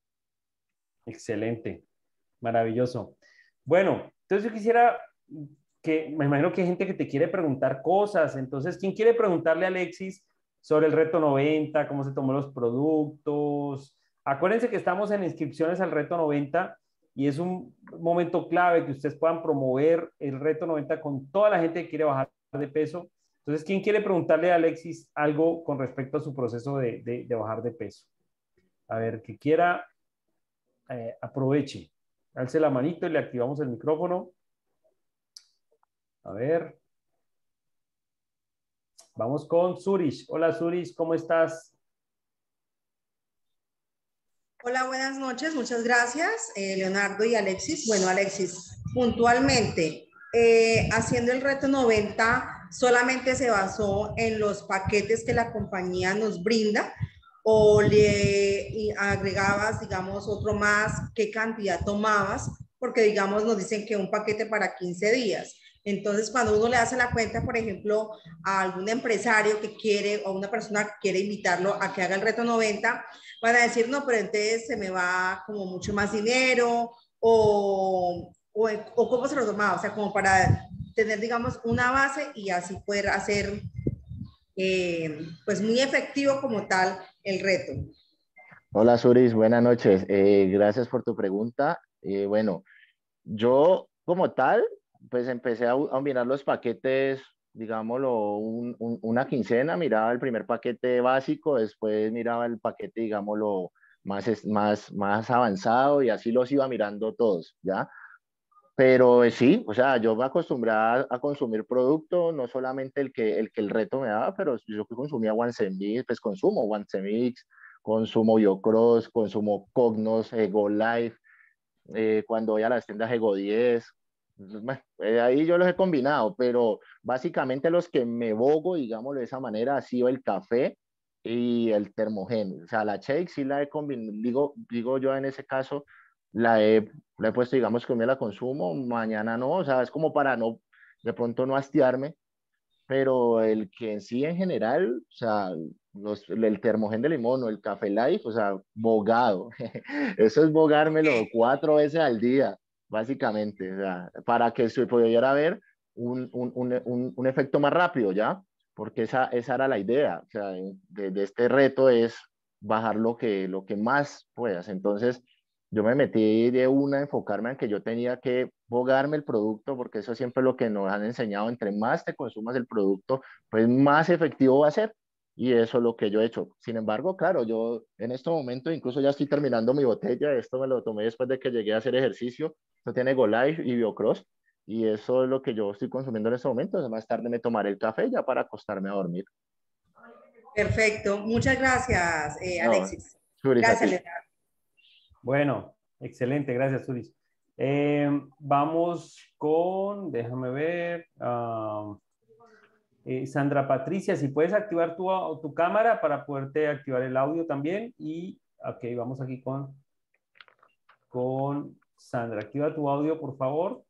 Excelente, maravilloso. Bueno, entonces yo quisiera que, me imagino que hay gente que te quiere preguntar cosas, entonces, ¿quién quiere preguntarle a Alexis sobre el reto noventa, cómo se tomó los productos? Acuérdense que estamos en inscripciones al reto noventa y es un momento clave que ustedes puedan promover el reto noventa con toda la gente que quiere bajar de peso. Entonces, ¿quién quiere preguntarle a Alexis algo con respecto a su proceso de, de, de bajar de peso? A ver, que quiera, eh, aproveche. Alce la manito y le activamos el micrófono. A ver, vamos con Zurich. Hola Zurich, ¿cómo estás? Hola, buenas noches, muchas gracias, eh, Leonardo y Alexis. Bueno, Alexis, puntualmente, eh, haciendo el reto noventa, ¿solamente se basó en los paquetes que la compañía nos brinda o le agregabas, digamos, otro más? ¿Qué cantidad tomabas? Porque, digamos, nos dicen que un paquete para quince días. Entonces, cuando uno le hace la cuenta, por ejemplo, a algún empresario que quiere o una persona que quiere invitarlo a que haga el reto noventa, van a decir, no, pero entonces se me va como mucho más dinero o, o, o cómo se lo tomaba, o sea, como para tener, digamos, una base y así poder hacer, eh, pues, muy efectivo como tal el reto. Hola, Suris, buenas noches. Eh, gracias por tu pregunta. Eh, bueno, yo como tal, pues empecé a, a mirar los paquetes, digámoslo, un- un- una quincena, miraba el primer paquete básico, después miraba el paquete, digámoslo, más, es- más, más avanzado y así los iba mirando todos, ¿ya? Pero eh, sí, o sea, yo me acostumbré a, a consumir producto, no solamente el que, el que el reto me daba, pero yo que consumía Wancemix, pues consumo Wancemix, consumo Biocross, consumo Cognos, Ego Life, eh, cuando voy a las tiendas Ego diez, bueno, eh, ahí yo los he combinado, pero básicamente los que me bogo, digámoslo de esa manera, ha sido el café y el termogen. O sea, la shake sí la he combinado, digo, digo yo en ese caso, la he, la he puesto, digamos que me la consumo, mañana no, o sea, es como para no, de pronto no hastiarme, pero el que en sí en general, o sea, los, el termogen de limón o el café life, o sea, bogado. Eso es bogármelo cuatro veces al día, básicamente, o sea, para que se pudiera ver un, un, un, un, un efecto más rápido, ¿ya? Porque esa, esa era la idea, o sea, de, de este reto es bajar lo que, lo que más puedas. Entonces, yo me metí de una a enfocarme en que yo tenía que bogarme el producto, porque eso siempre es lo que nos han enseñado, entre más te consumas el producto, pues más efectivo va a ser. Y eso es lo que yo he hecho. Sin embargo, claro, yo en este momento incluso ya estoy terminando mi botella. Esto me lo tomé después de que llegué a hacer ejercicio. Esto tiene Go Life y Biocross. Y eso es lo que yo estoy consumiendo en este momento. Más tarde me tomaré el café ya para acostarme a dormir. Perfecto, muchas gracias, eh, No, Alexis. Suris, a Gracias, ti. Leonardo. Bueno, excelente, gracias, Zurich. Eh, vamos con, déjame ver, ah, eh, Sandra Patricia, si puedes activar tu, tu cámara para poderte activar el audio también. Y, ok, vamos aquí con con Sandra. Activa tu audio, por favor.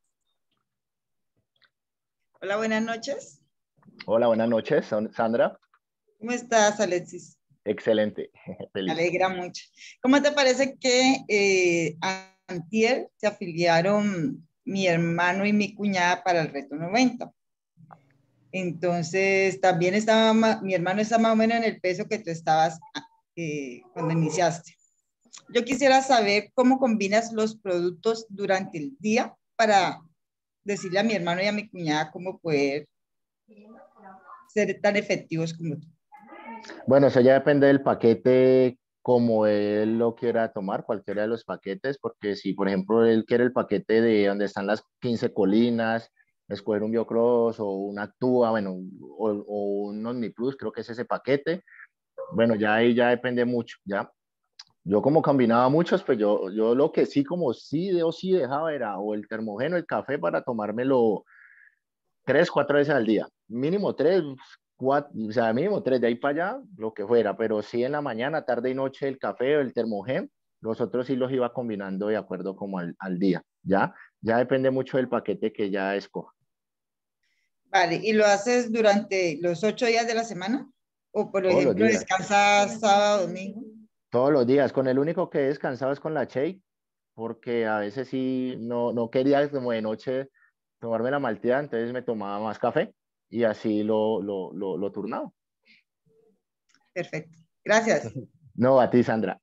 Hola, buenas noches. Hola, buenas noches, Son- Sandra. ¿Cómo estás, Alexis? Excelente, Me feliz. alegra mucho. ¿Cómo te parece que eh, antier se afiliaron mi hermano y mi cuñada para el reto noventa? Entonces, también estaba, ma- mi hermano está más o menos en el peso que tú estabas eh, cuando iniciaste. Yo quisiera saber cómo combinas los productos durante el día para decirle a mi hermano y a mi cuñada cómo poder ser tan efectivos como tú. Bueno, eso ya depende del paquete, como él lo quiera tomar, cualquiera de los paquetes, porque si, por ejemplo, él quiere el paquete de donde están las quince colinas, escoger un Biocross o una Actúa, bueno, o, o un OmniPlus, creo que es ese paquete. Bueno, ya ahí ya depende mucho, ¿ya? Yo como combinaba muchos, pues yo, yo lo que sí, como sí de o sí dejaba era o el termogeno, el café para tomármelo tres, cuatro veces al día. Mínimo tres, cuatro, o sea, mínimo tres de ahí para allá, lo que fuera, pero sí en la mañana, tarde y noche el café o el termogén, los otros sí los iba combinando de acuerdo como al, al día, ¿ya? Ya depende mucho del paquete que ya escoja. Vale, ¿y lo haces durante los ocho días de la semana? O, por Todos los ejemplo, días, descansas sábado, domingo. todos los días. Con el único que he descansado es con la shake, porque a veces sí no, no quería como de noche tomarme la malteada, entonces me tomaba más café y así lo, lo, lo, lo turnaba. Perfecto. Gracias. No, a ti, Sandra.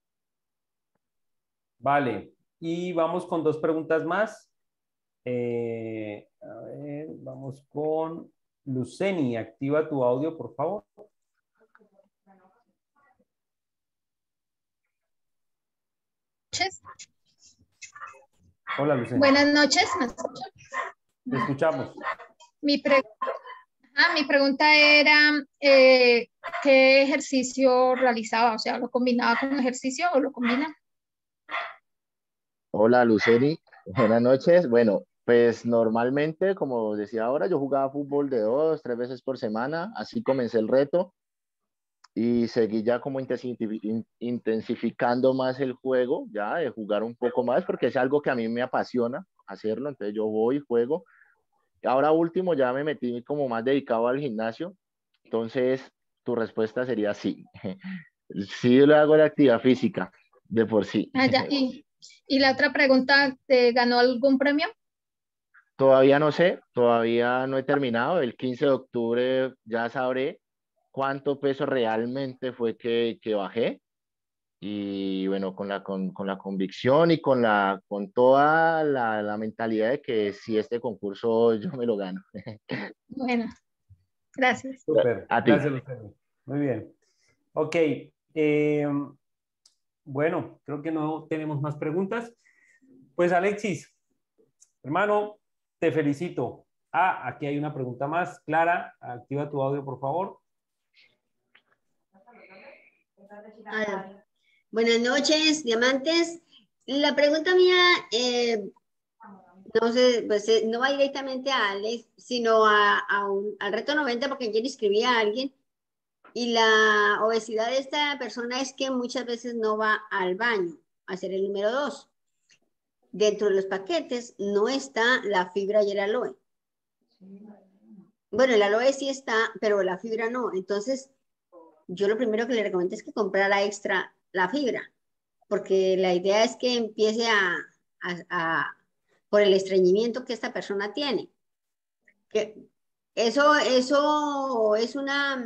Vale. Y vamos con dos preguntas más. Eh, a ver, vamos con Luceni. Activa tu audio, por favor. Hola, Luceni. Buenas noches, ¿me escuchan? Te escuchamos. Mi, pre- ah, mi pregunta era, eh, ¿qué ejercicio realizaba? O sea, ¿lo combinaba con ejercicio o lo combina? Hola, Luceni. Buenas noches. Bueno, pues normalmente, como decía ahora, yo jugaba fútbol de dos, tres veces por semana. Así comencé el reto y seguí ya como intensifi- in- intensificando más el juego, ya de jugar un poco más, porque es algo que a mí me apasiona hacerlo. Entonces yo voy, juego. Ahora último, ya me metí como más dedicado al gimnasio. Entonces, tu respuesta sería sí. Sí, lo hago la actividad física, de por sí. Ah, ya. Y, y la otra pregunta, ¿te ganó algún premio? Todavía no sé, todavía no he terminado. El quince de octubre ya sabré cuánto peso realmente fue que, que bajé. Y bueno, con la, con, con la convicción y con, la, con toda la, la mentalidad de que si este concurso yo me lo gano. Bueno, gracias. Súper. A ti. Gracias, Luceni. Muy bien. Ok. eh, bueno, creo que no tenemos más preguntas. Pues Alexis, hermano, te felicito. Ah, aquí hay una pregunta más. Clara, activa tu audio, por favor. Hola. Buenas noches, diamantes. La pregunta mía, eh, no sé, pues eh, no va directamente a Alex, sino a, a un- al reto noventa porque quiero inscribir a alguien. Y la obesidad de esta persona es que muchas veces no va al baño a hacer el número dos. Dentro de los paquetes no está la fibra y el aloe. Bueno, el aloe sí está, pero la fibra no. Entonces, yo lo primero que le recomiendo es que comprara extra la fibra, porque la idea es que empiece a, a- a- por el estreñimiento que esta persona tiene. Que eso, eso es una,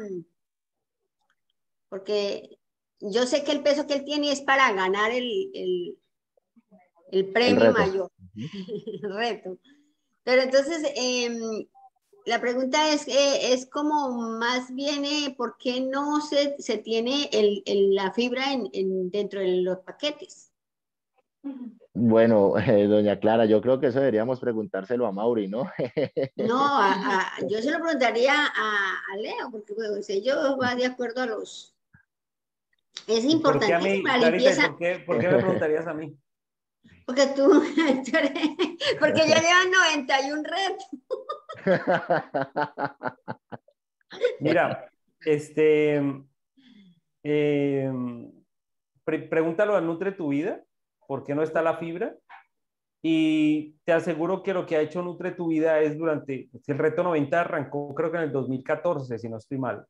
porque yo sé que el peso que él tiene es para ganar el, el, el El premio reto. mayor, el reto. Pero entonces, em, la pregunta es, eh, es como más bien, eh, ¿por qué no se, se tiene el, el- la fibra en, en- dentro de los paquetes? Bueno, eh, doña Clara, yo creo que eso deberíamos preguntárselo a Mauri, ¿no? No, a- a- yo se lo preguntaría a, a Leo, porque pues, ellos van de acuerdo a los... Es ¿Y por qué a importantísima mí, la Clarita, y limpieza, por qué, por qué me preguntarías a mí? porque tú, tú eres- porque ya llevan noventa y uno retos. Mira, este, eh, pre- pregúntalo a Nutre Tu Vida, ¿por qué no está la fibra? Y te aseguro que lo que ha hecho Nutre Tu Vida es durante, el reto noventa arrancó creo que en el dos mil catorce, si no estoy mal.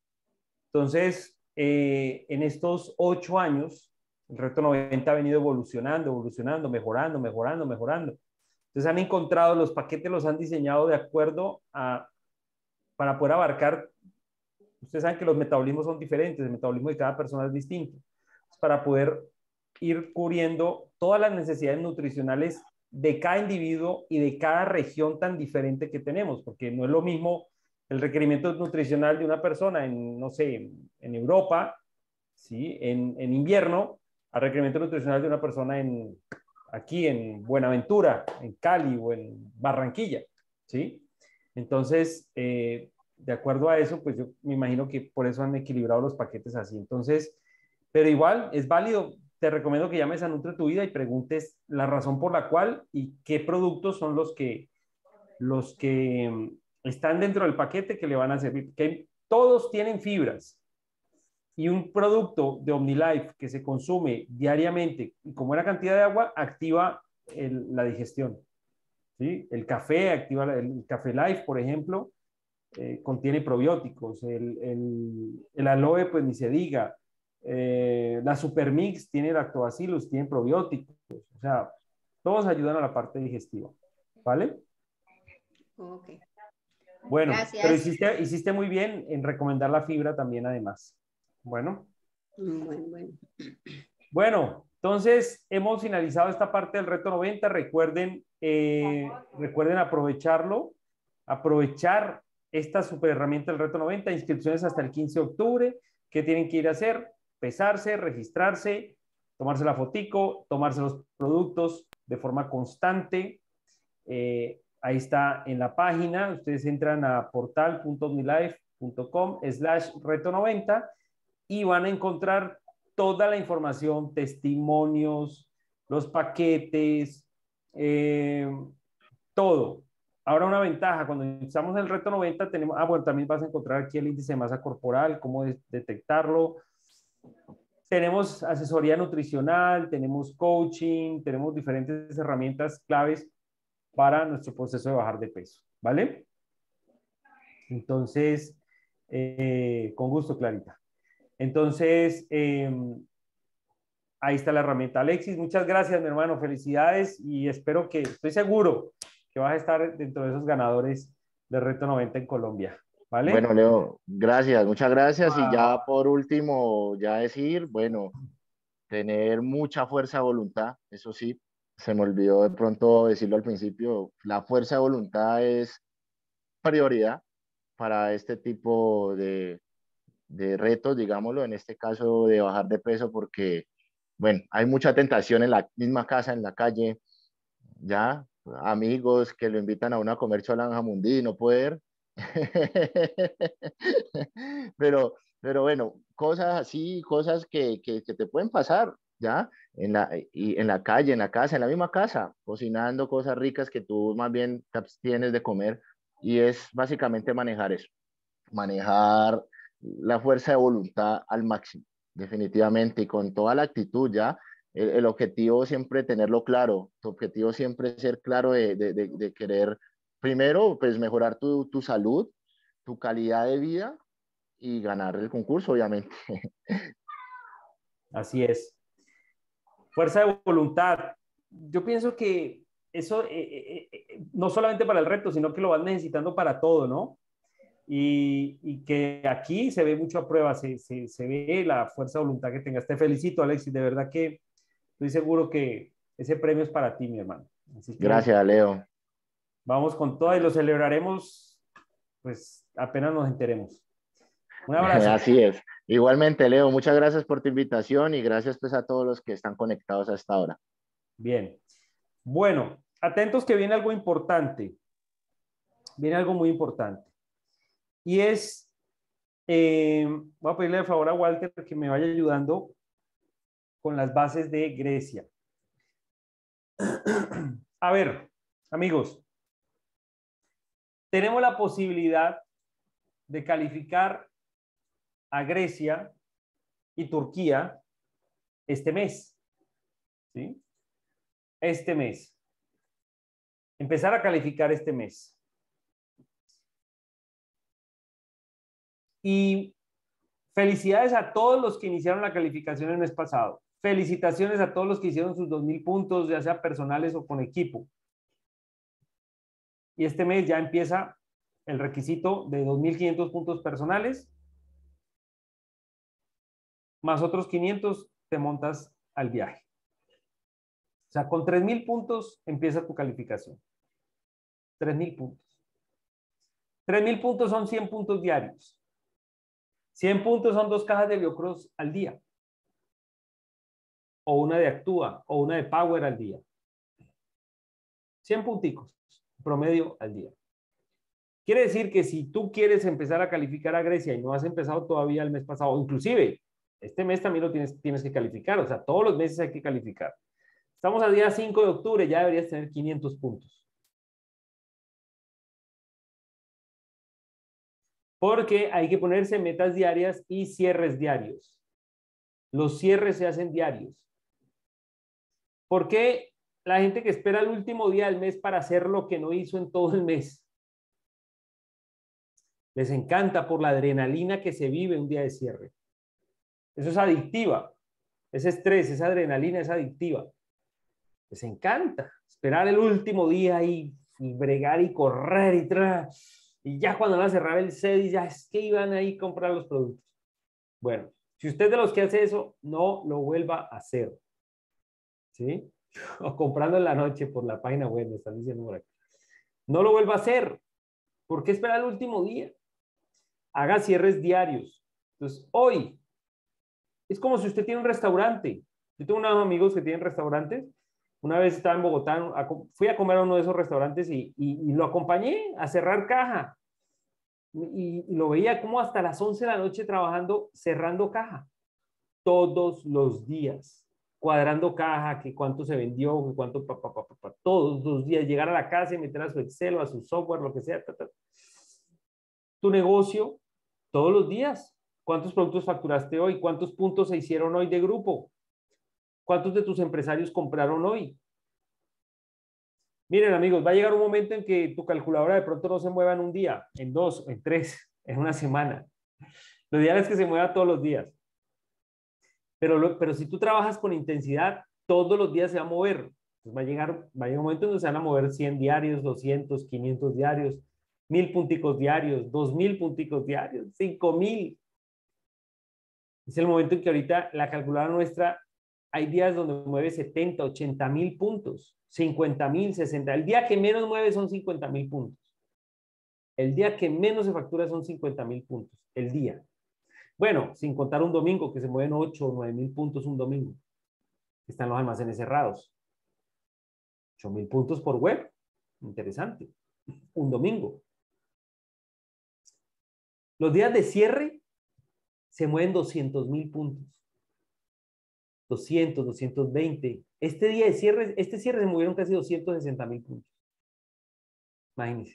Entonces, eh, en estos ocho años, el reto noventa ha venido evolucionando, evolucionando, mejorando, mejorando, mejorando. Entonces han encontrado, los paquetes los han diseñado de acuerdo a, para poder abarcar, ustedes saben que los metabolismos son diferentes, el metabolismo de cada persona es distinto, para poder ir cubriendo todas las necesidades nutricionales de cada individuo y de cada región tan diferente que tenemos, porque no es lo mismo el requerimiento nutricional de una persona en, no sé, en, en Europa, ¿sí? en, en invierno, al requerimiento nutricional de una persona en, aquí en Buenaventura, en Cali o en Barranquilla, ¿sí? Entonces, eh, de acuerdo a eso, pues yo me imagino que por eso han equilibrado los paquetes así. Entonces, pero igual es válido. Te recomiendo que llames a Nutre Tu Vida y preguntes la razón por la cual y qué productos son los que, los que están dentro del paquete que le van a servir. Que todos tienen fibras. Y un producto de OmniLife que se consume diariamente y con buena cantidad de agua activa el, la digestión. ¿Sí? El café activa, el Café Life, por ejemplo, eh, contiene probióticos. El, el, el aloe, pues ni se diga. Eh, la Supermix tiene lactobacillus, tiene probióticos. O sea, todos ayudan a la parte digestiva. ¿Vale? Ok. Bueno, Gracias. pero hiciste, hiciste muy bien en recomendar la fibra también, además. Bueno. Bueno, bueno. Bueno, entonces hemos finalizado esta parte del reto noventa. Recuerden, eh, recuerden aprovecharlo, aprovechar esta super herramienta del reto noventa. Inscripciones hasta el quince de octubre. ¿Qué tienen que ir a hacer? Pesarse, registrarse, tomarse la fotico, tomarse los productos de forma constante. Eh, ahí está en la página. Ustedes entran a portal punto omnilife punto com slash reto noventa y van a encontrar toda la información, testimonios, los paquetes, eh, todo. Ahora una ventaja, cuando empezamos el reto noventa, tenemos, ah, bueno, también vas a encontrar aquí el índice de masa corporal, cómo de, detectarlo. Tenemos asesoría nutricional, tenemos coaching, tenemos diferentes herramientas claves para nuestro proceso de bajar de peso, ¿vale? Entonces, eh, con gusto, Clarita. Entonces, eh, ahí está la herramienta. Alexis, muchas gracias, mi hermano. Felicidades y espero que, estoy seguro que vas a estar dentro de esos ganadores de Reto noventa en Colombia. ¿Vale? Bueno, Leo, gracias, muchas gracias. Y ya por último, ya decir, bueno, tener mucha fuerza de voluntad, eso sí, se me olvidó de pronto decirlo al principio, la fuerza de voluntad es prioridad para este tipo de, de retos, digámoslo, en este caso de bajar de peso, porque, bueno, hay mucha tentación en la misma casa, en la calle, ya, amigos que lo invitan a una a comer chola jamundí y no poder. pero, pero bueno, cosas así, cosas que, que, que te pueden pasar, ¿ya? En la, y en la calle, en la casa, en la misma casa, cocinando cosas ricas que tú más bien te abstienes de comer, y es básicamente manejar eso, manejar la fuerza de voluntad al máximo, definitivamente, y con toda la actitud, ¿ya? El, el objetivo siempre tenerlo claro, tu objetivo siempre ser claro de, de, de, de querer, primero, pues mejorar tu, tu salud, tu calidad de vida y ganar el concurso, obviamente. Así es. Fuerza de voluntad. Yo pienso que eso, eh, eh, eh, no solamente para el reto, sino que lo vas necesitando para todo, ¿no? Y, y que aquí se ve mucho a prueba, se, se, se ve la fuerza de voluntad que tengas. Te felicito, Alexis, de verdad que estoy seguro que ese premio es para ti, mi hermano. Así que Gracias, Leo. vamos con todo y lo celebraremos, pues apenas nos enteremos. Un abrazo. Así es. Igualmente, Leo, muchas gracias por tu invitación y gracias pues a todos los que están conectados a esta hora. Bien. Bueno, atentos que viene algo importante. Viene algo muy importante. Y es, eh, voy a pedirle de favor a Walter que me vaya ayudando con las bases de Grecia. A ver, amigos, tenemos la posibilidad de calificar a Grecia y Turquía este mes, ¿sí? Este mes. empezar a calificar este mes. Y felicidades a todos los que iniciaron la calificación el mes pasado. Felicitaciones a todos los que hicieron sus dos mil puntos, ya sea personales o con equipo. Y este mes ya empieza el requisito de dos mil quinientos puntos personales, más otros quinientos te montas al viaje. O sea, con tres mil puntos empieza tu calificación. tres mil puntos. tres mil puntos son cien puntos diarios. cien puntos son dos cajas de Biocross al día. O una de Actúa, o una de Power al día. cien punticos, promedio al día. Quiere decir que si tú quieres empezar a calificar a Grecia y no has empezado todavía el mes pasado, inclusive este mes también lo tienes, tienes que calificar, o sea, todos los meses hay que calificar. Estamos a día cinco de octubre, ya deberías tener quinientos puntos. Porque hay que ponerse metas diarias y cierres diarios. Los cierres se hacen diarios. ¿Por qué la gente que espera el último día del mes para hacer lo que no hizo en todo el mes? Les encanta por la adrenalina que se vive un día de cierre. Eso es adictiva. Ese estrés, esa adrenalina es adictiva. Les encanta esperar el último día y, y bregar y correr y tra y ya cuando van a cerrar el C E D I ya es que iban ahí a comprar los productos. Bueno, si usted es de los que hace eso, no lo vuelva a hacer. ¿Sí? O comprando en la noche por la página web, me están diciendo por aquí. No lo vuelva a hacer. ¿Por qué esperar el último día? Haga cierres diarios. Entonces, hoy es como si usted tiene un restaurante. Yo tengo unos amigos que tienen restaurantes. Una vez estaba en Bogotá, a, fui a comer a uno de esos restaurantes y, y, y lo acompañé a cerrar caja. Y, y lo veía como hasta las once de la noche trabajando, cerrando caja. Todos los días. Cuadrando caja, que cuánto se vendió, que cuánto, pa, pa, pa, pa, pa, todos los días. Llegar a la casa y meter a su Excel o a su software, lo que sea. Ta, ta. Tu negocio, todos los días. ¿Cuántos productos facturaste hoy? ¿Cuántos puntos se hicieron hoy de grupo? ¿Cuántos de tus empresarios compraron hoy? Miren, amigos, va a llegar un momento en que tu calculadora de pronto no se mueva en un día, en dos, en tres, en una semana. Lo ideal es que se mueva todos los días. Pero, lo, pero si tú trabajas con intensidad, todos los días se va a mover. Pues va a llegar, va a llegar un momento en donde se van a mover cien diarios, doscientos, quinientos diarios, mil punticos diarios, dos mil punticos diarios, cinco mil. Es el momento en que ahorita la calculadora nuestra, hay días donde mueve setenta, ochenta mil puntos, cincuenta mil, sesenta. El día que menos mueve son cincuenta mil puntos. El día que menos se factura son cincuenta mil puntos. El día. Bueno, sin contar un domingo que se mueven ocho o nueve mil puntos un domingo. Están los almacenes cerrados. ocho mil puntos por web. Interesante. Un domingo. Los días de cierre se mueven doscientos mil puntos. doscientos, doscientos veinte. Este día de cierre, este cierre se movieron casi doscientos sesenta mil puntos. Imagínense.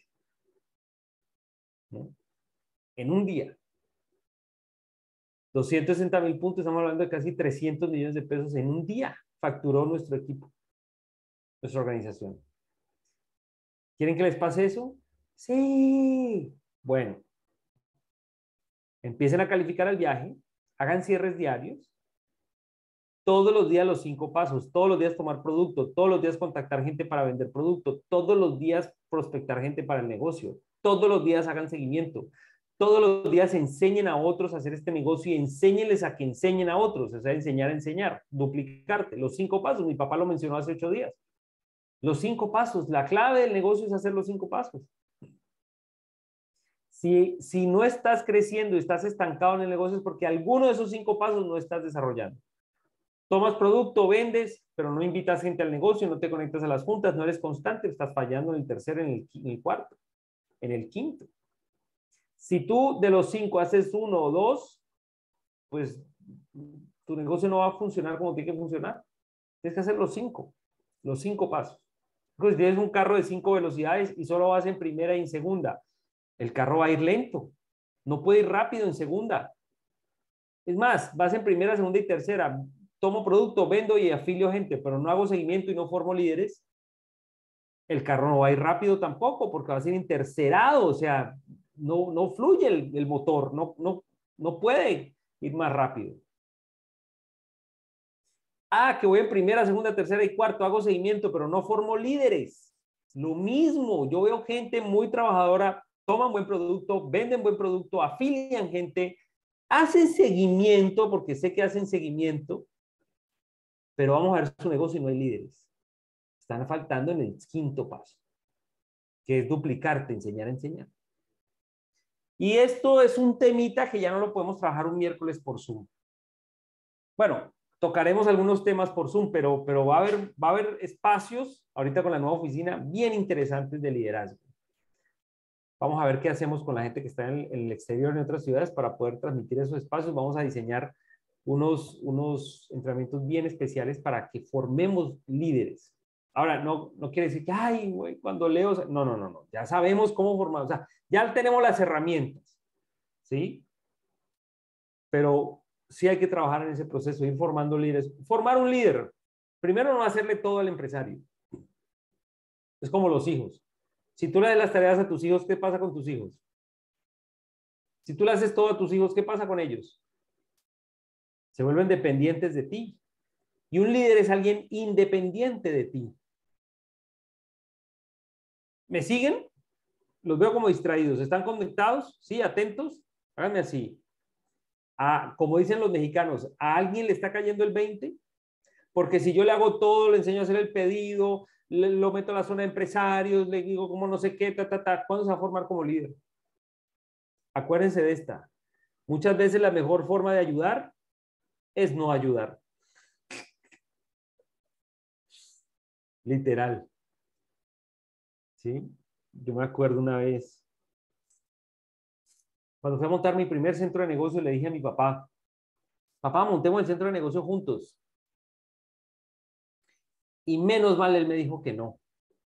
¿No? En un día. doscientos sesenta mil puntos, estamos hablando de casi trescientos millones de pesos en un día. Facturó nuestro equipo, nuestra organización. ¿Quieren que les pase eso? Sí. Bueno. Empiecen a calificar el viaje, hagan cierres diarios. Todos los días los cinco pasos, todos los días tomar producto, todos los días contactar gente para vender producto, todos los días prospectar gente para el negocio, todos los días hagan seguimiento, todos los días enseñen a otros a hacer este negocio y enséñenles a que enseñen a otros, o sea, enseñar a enseñar, duplicarte, los cinco pasos, mi papá lo mencionó hace ocho días, los cinco pasos, la clave del negocio es hacer los cinco pasos. Si, si no estás creciendo y estás estancado en el negocio es porque alguno de esos cinco pasos no estás desarrollando. Tomas producto, vendes, pero no invitas gente al negocio, no te conectas a las juntas, no eres constante, estás fallando en el tercero, en el, en el cuarto, en el quinto. Si tú de los cinco haces uno o dos, pues tu negocio no va a funcionar como tiene que funcionar. Tienes que hacer los cinco, los cinco pasos. Entonces, si tienes un carro de cinco velocidades y solo vas en primera y en segunda, el carro va a ir lento. No puede ir rápido en segunda. Es más, vas en primera, segunda y tercera. Tomo producto, vendo y afilio gente, pero no hago seguimiento y no formo líderes. El carro no va a ir rápido tampoco porque va a ser intercerado, o sea, no, no fluye el, el motor, no, no, no puede ir más rápido. Ah, que voy en primera, segunda, tercera y cuarto, hago seguimiento, pero no formo líderes. Lo mismo, yo veo gente muy trabajadora, toman buen producto, venden buen producto, afilian gente, hacen seguimiento, porque sé que hacen seguimiento, pero vamos a ver su negocio y no hay líderes. Están faltando en el quinto paso, que es duplicarte, enseñar a enseñar. Y esto es un temita que ya no lo podemos trabajar un miércoles por Zoom. Bueno, tocaremos algunos temas por Zoom, pero, pero va a haber, va a haber espacios, ahorita con la nueva oficina, bien interesantes de liderazgo. Vamos a ver qué hacemos con la gente que está en el, en el exterior, en otras ciudades, para poder transmitir esos espacios. Vamos a diseñar unos, unos entrenamientos bien especiales para que formemos líderes. Ahora, no, no quiere decir que, ay, güey, cuando leo... No, no, no, no. Ya sabemos cómo formar. O sea, ya tenemos las herramientas, ¿sí? Pero sí hay que trabajar en ese proceso, ir formando líderes. Formar un líder. Primero, no hacerle todo al empresario. Es como los hijos. Si tú le das las tareas a tus hijos, ¿qué pasa con tus hijos? Si tú le haces todo a tus hijos, ¿qué pasa con ellos? Se vuelven dependientes de ti. Y un líder es alguien independiente de ti. ¿Me siguen? Los veo como distraídos. ¿Están conectados? ¿Sí? ¿Atentos? Háganme así. A, como dicen los mexicanos, ¿a alguien le está cayendo el veinte? Porque si yo le hago todo, le enseño a hacer el pedido, le, lo meto a la zona de empresarios, le digo como no sé qué, ta, ta, ta, ¿cuándo se va a formar como líder? Acuérdense de esta. Muchas veces la mejor forma de ayudar es no ayudar. Literal. ¿Sí? Yo me acuerdo una vez, cuando fui a montar mi primer centro de negocio, le dije a mi papá, papá, montemos el centro de negocio juntos. Y menos mal él me dijo que no.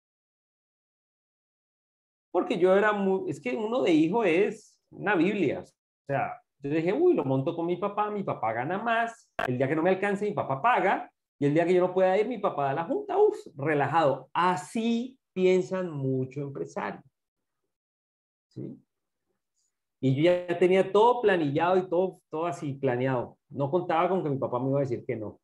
Porque yo era muy, es que uno de hijo es una Biblia. O sea, yo dije, uy, lo monto con mi papá, mi papá gana más, el día que no me alcance, mi papá paga, y el día que yo no pueda ir, mi papá da la junta, uff, relajado. Así piensan mucho empresarios. ¿Sí? Y yo ya tenía todo planillado y todo, todo así planeado. No contaba con que mi papá me iba a decir que no.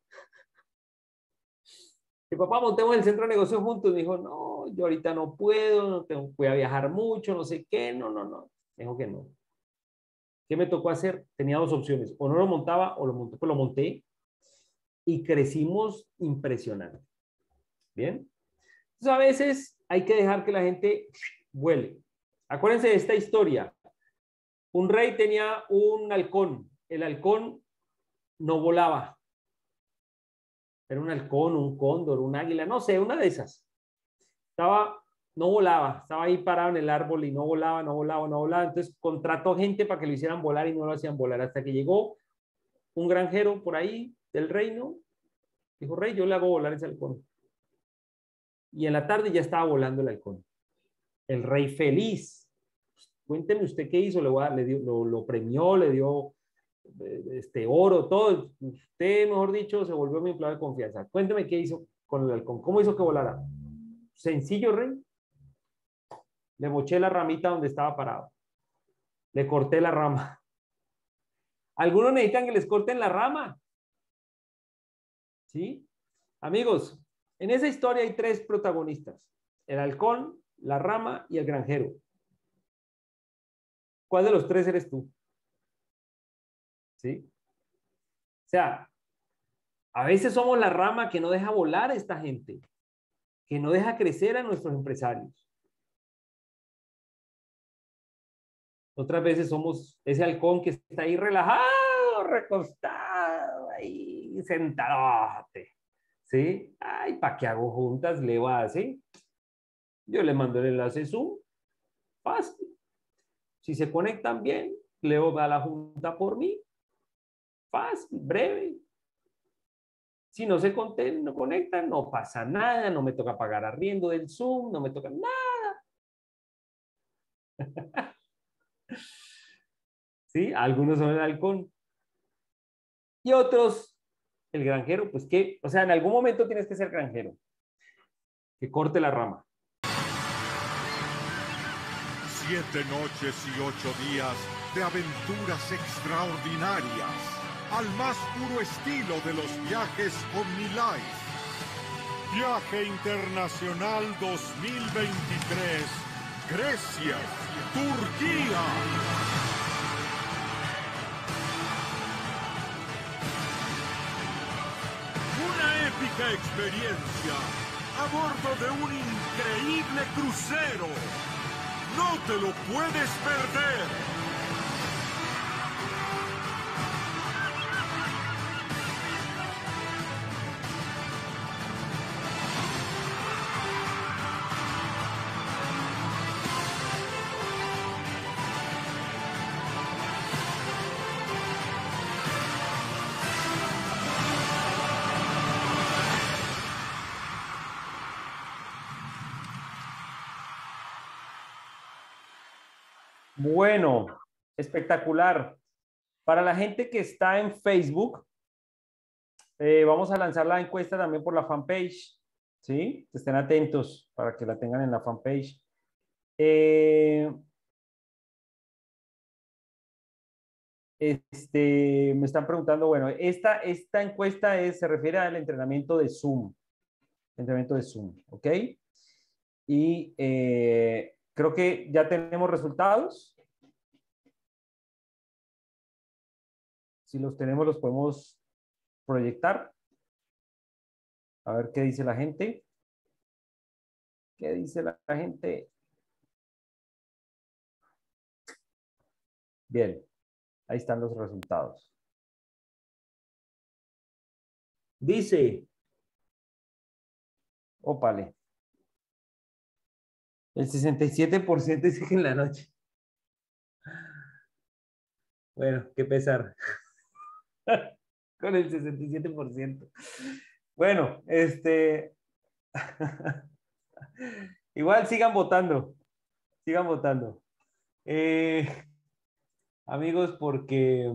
Mi papá, montemos el centro de negocios juntos. Me dijo, no, yo ahorita no puedo, no tengo, voy a viajar mucho, no sé qué, no, no, no. Dijo que no. ¿Qué me tocó hacer? Tenía dos opciones. O no lo montaba o lo monté, pues lo monté y crecimos impresionante. ¿Bien? Entonces a veces hay que dejar que la gente vuele. Acuérdense de esta historia. Un rey tenía un halcón. El halcón no volaba. Era un halcón, un cóndor, un águila, no sé, una de esas. Estaba, no volaba, estaba ahí parado en el árbol y no volaba, no volaba, no volaba. Entonces contrató gente para que lo hicieran volar y no lo hacían volar. Hasta que llegó un granjero por ahí del reino. Dijo, rey, yo le hago volar ese halcón. Y en la tarde ya estaba volando el halcón. El rey feliz. Cuénteme usted qué hizo, le, voy a, le dio, lo, lo premió, le dio este oro, todo. Usted, mejor dicho, se volvió mi empleado de confianza. Cuénteme qué hizo con el halcón, cómo hizo que volara. Sencillo, rey. Le moché la ramita donde estaba parado. Le corté la rama. Algunos necesitan que les corten la rama. ¿Sí? Amigos, en esa historia hay tres protagonistas. El halcón, la rama y el granjero. ¿Cuál de los tres eres tú? ¿Sí? O sea, a veces somos la rama que no deja volar a esta gente, que no deja crecer a nuestros empresarios. Otras veces somos ese halcón que está ahí relajado, recostado, ahí sentadote. ¿Sí? Ay, ¿para qué hago juntas? Le va así. Yo le mando el enlace Zoom. Fácil. Si se conectan bien, Leo da la junta por mí. Fácil, breve. Si no se conectan, no conectan, no pasa nada, no me toca pagar arriendo del Zoom, no me toca nada. ¿Sí? Algunos son el halcón. Y otros, el granjero, pues que, o sea, en algún momento tienes que ser granjero. Que corte la rama. Siete noches y ocho días de aventuras extraordinarias, al más puro estilo de los viajes OmniLife. Viaje Internacional dos mil veintitrés, Grecia, Turquía. Una épica experiencia a bordo de un increíble crucero. ¡No te lo puedes perder! Bueno, espectacular. Para la gente que está en Facebook, eh, vamos a lanzar la encuesta también por la fanpage, ¿sí? Estén atentos para que la tengan en la fanpage. Eh, este, me están preguntando, bueno, esta, esta encuesta es, se refiere al entrenamiento de Zoom. Entrenamiento de Zoom, ¿ok? Y eh, creo que ya tenemos resultados. Si los tenemos, los podemos proyectar. A ver qué dice la gente. ¿Qué dice la gente? Bien, ahí están los resultados. Dice, ópale, el sesenta y siete por ciento dice que en la noche. Bueno, qué pesar. Con el sesenta y siete por ciento. Bueno, este... igual sigan votando. Sigan votando. Eh, amigos, porque...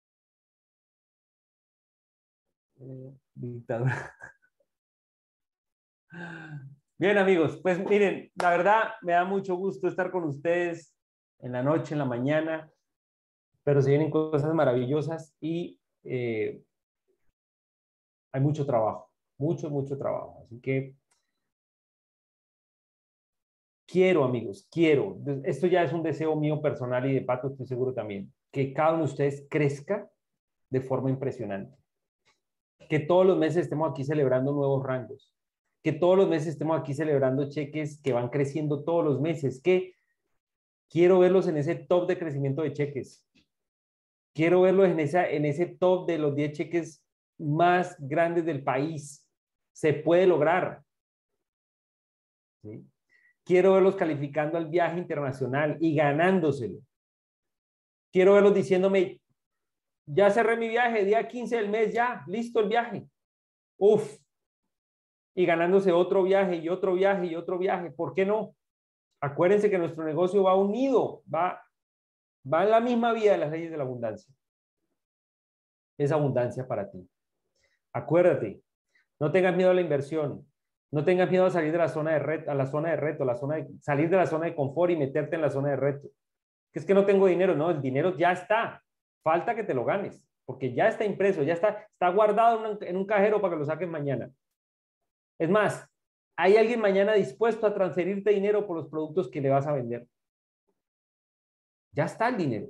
Eh, dictadura. Bien, amigos, pues miren, la verdad me da mucho gusto estar con ustedes en la noche, en la mañana, pero se vienen cosas maravillosas y eh, hay mucho trabajo, mucho, mucho trabajo. Así que quiero, amigos, quiero, esto ya es un deseo mío personal y de Pato estoy seguro también, que cada uno de ustedes crezca de forma impresionante. Que todos los meses estemos aquí celebrando nuevos rangos. Que todos los meses estemos aquí celebrando cheques que van creciendo todos los meses. Que quiero verlos en ese top de crecimiento de cheques. Quiero verlos en, esa, en ese top de los diez cheques más grandes del país. Se puede lograr. ¿Sí? Quiero verlos calificando al viaje internacional y ganándoselo. Quiero verlos diciéndome, ya cerré mi viaje, día quince del mes, ya, listo el viaje. Uf. Y ganándose otro viaje y otro viaje y otro viaje. ¿Por qué no? Acuérdense que nuestro negocio va unido, va, va en la misma vía de las leyes de la abundancia. Es abundancia para ti. Acuérdate, no tengas miedo a la inversión, no tengas miedo a salir de la zona de reto, a la zona de reto, la zona de, salir de la zona de confort y meterte en la zona de reto. Que es que no tengo dinero, no, el dinero ya está. Falta que te lo ganes, porque ya está impreso, ya está, está guardado en un, en un cajero para que lo saques mañana. Es más, ¿hay alguien mañana dispuesto a transferirte dinero por los productos que le vas a vender? Ya está el dinero.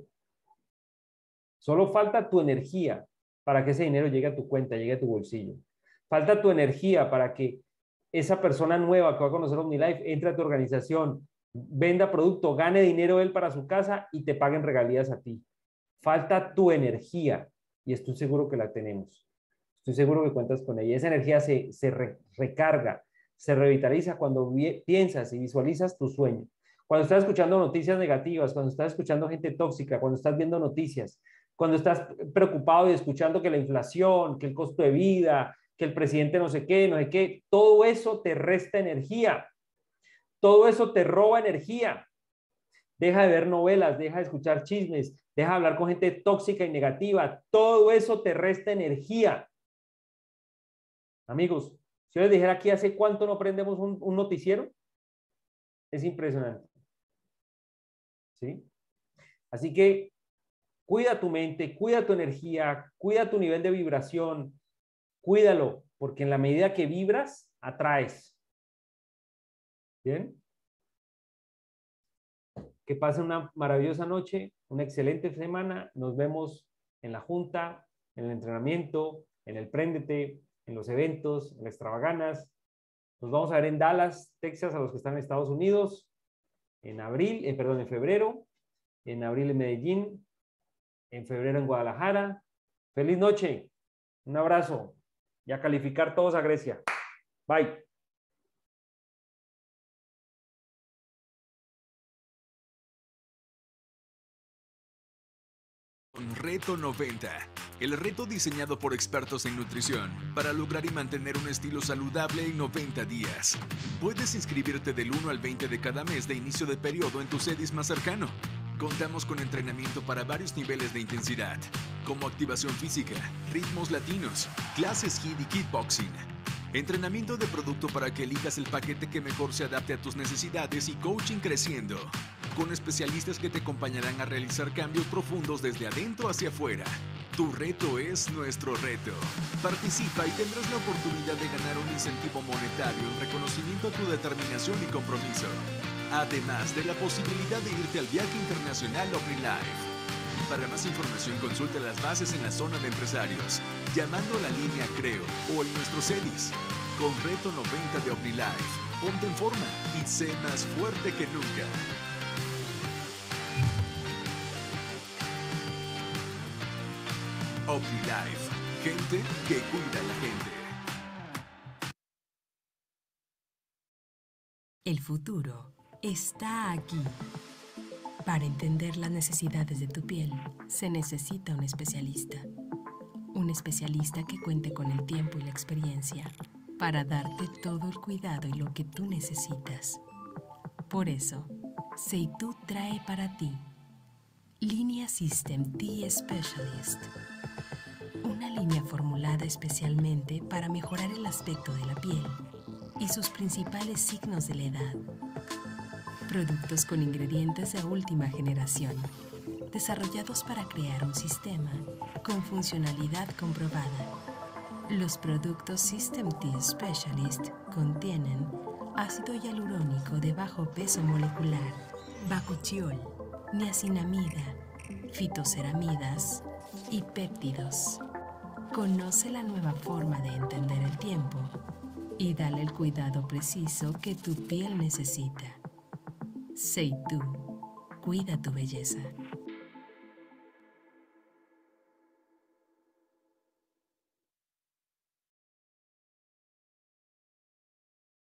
Solo falta tu energía para que ese dinero llegue a tu cuenta, llegue a tu bolsillo. Falta tu energía para que esa persona nueva que va a conocer OmniLife entre a tu organización, venda producto, gane dinero él para su casa y te paguen regalías a ti. Falta tu energía y estoy seguro que la tenemos. Estoy seguro que cuentas con ella. Esa energía se, se re, recarga, se revitaliza cuando piensas y visualizas tu sueño. Cuando estás escuchando noticias negativas, cuando estás escuchando gente tóxica, cuando estás viendo noticias, cuando estás preocupado y escuchando que la inflación, que el costo de vida, que el presidente no sé qué, no sé qué, todo eso te resta energía. Todo eso te roba energía. Deja de ver novelas, deja de escuchar chismes, deja de hablar con gente tóxica y negativa. Todo eso te resta energía. Amigos, si yo les dijera aquí hace cuánto no prendemos un, un noticiero, es impresionante. ¿sí? Así que cuida tu mente, cuida tu energía, cuida tu nivel de vibración, cuídalo, porque en la medida que vibras, atraes. ¿Bien? Que pasen una maravillosa noche, una excelente semana. Nos vemos en la junta, en el entrenamiento, en el Préndete, en los eventos, en extravaganas. Nos vamos a ver en Dallas, Texas, a los que están en Estados Unidos, en abril, eh, perdón, en febrero, en abril en Medellín, en febrero en Guadalajara. Feliz noche, un abrazo y a calificar todos a Grecia. Bye. Reto noventa, el reto diseñado por expertos en nutrición para lograr y mantener un estilo saludable en noventa días. Puedes inscribirte del uno al veinte de cada mes de inicio de periodo en tu CEDIS más cercano. Contamos con entrenamiento para varios niveles de intensidad, como activación física, ritmos latinos, clases H I I T y kickboxing. Entrenamiento de producto para que elijas el paquete que mejor se adapte a tus necesidades y coaching creciendo, con especialistas que te acompañarán a realizar cambios profundos desde adentro hacia afuera. Tu reto es nuestro reto. Participa y tendrás la oportunidad de ganar un incentivo monetario en reconocimiento a tu determinación y compromiso, además de la posibilidad de irte al viaje internacional OmniLife. Para más información consulta las bases en la zona de empresarios, llamando a la línea Creo o en nuestro CEDIS. Con Reto noventa de OmniLife, ponte en forma y sé más fuerte que nunca. OmniLife, gente que cuida a la gente. El futuro está aquí. Para entender las necesidades de tu piel, se necesita un especialista. Un especialista que cuente con el tiempo y la experiencia para darte todo el cuidado y lo que tú necesitas. Por eso, Seitu trae para ti Línea System T Specialist. Una línea formulada especialmente para mejorar el aspecto de la piel y sus principales signos de la edad. Productos con ingredientes de última generación, desarrollados para crear un sistema con funcionalidad comprobada. Los productos System T Specialist contienen ácido hialurónico de bajo peso molecular, bakuchiol, niacinamida, fitoceramidas y péptidos. Conoce la nueva forma de entender el tiempo y dale el cuidado preciso que tu piel necesita. Seitu, cuida tu belleza.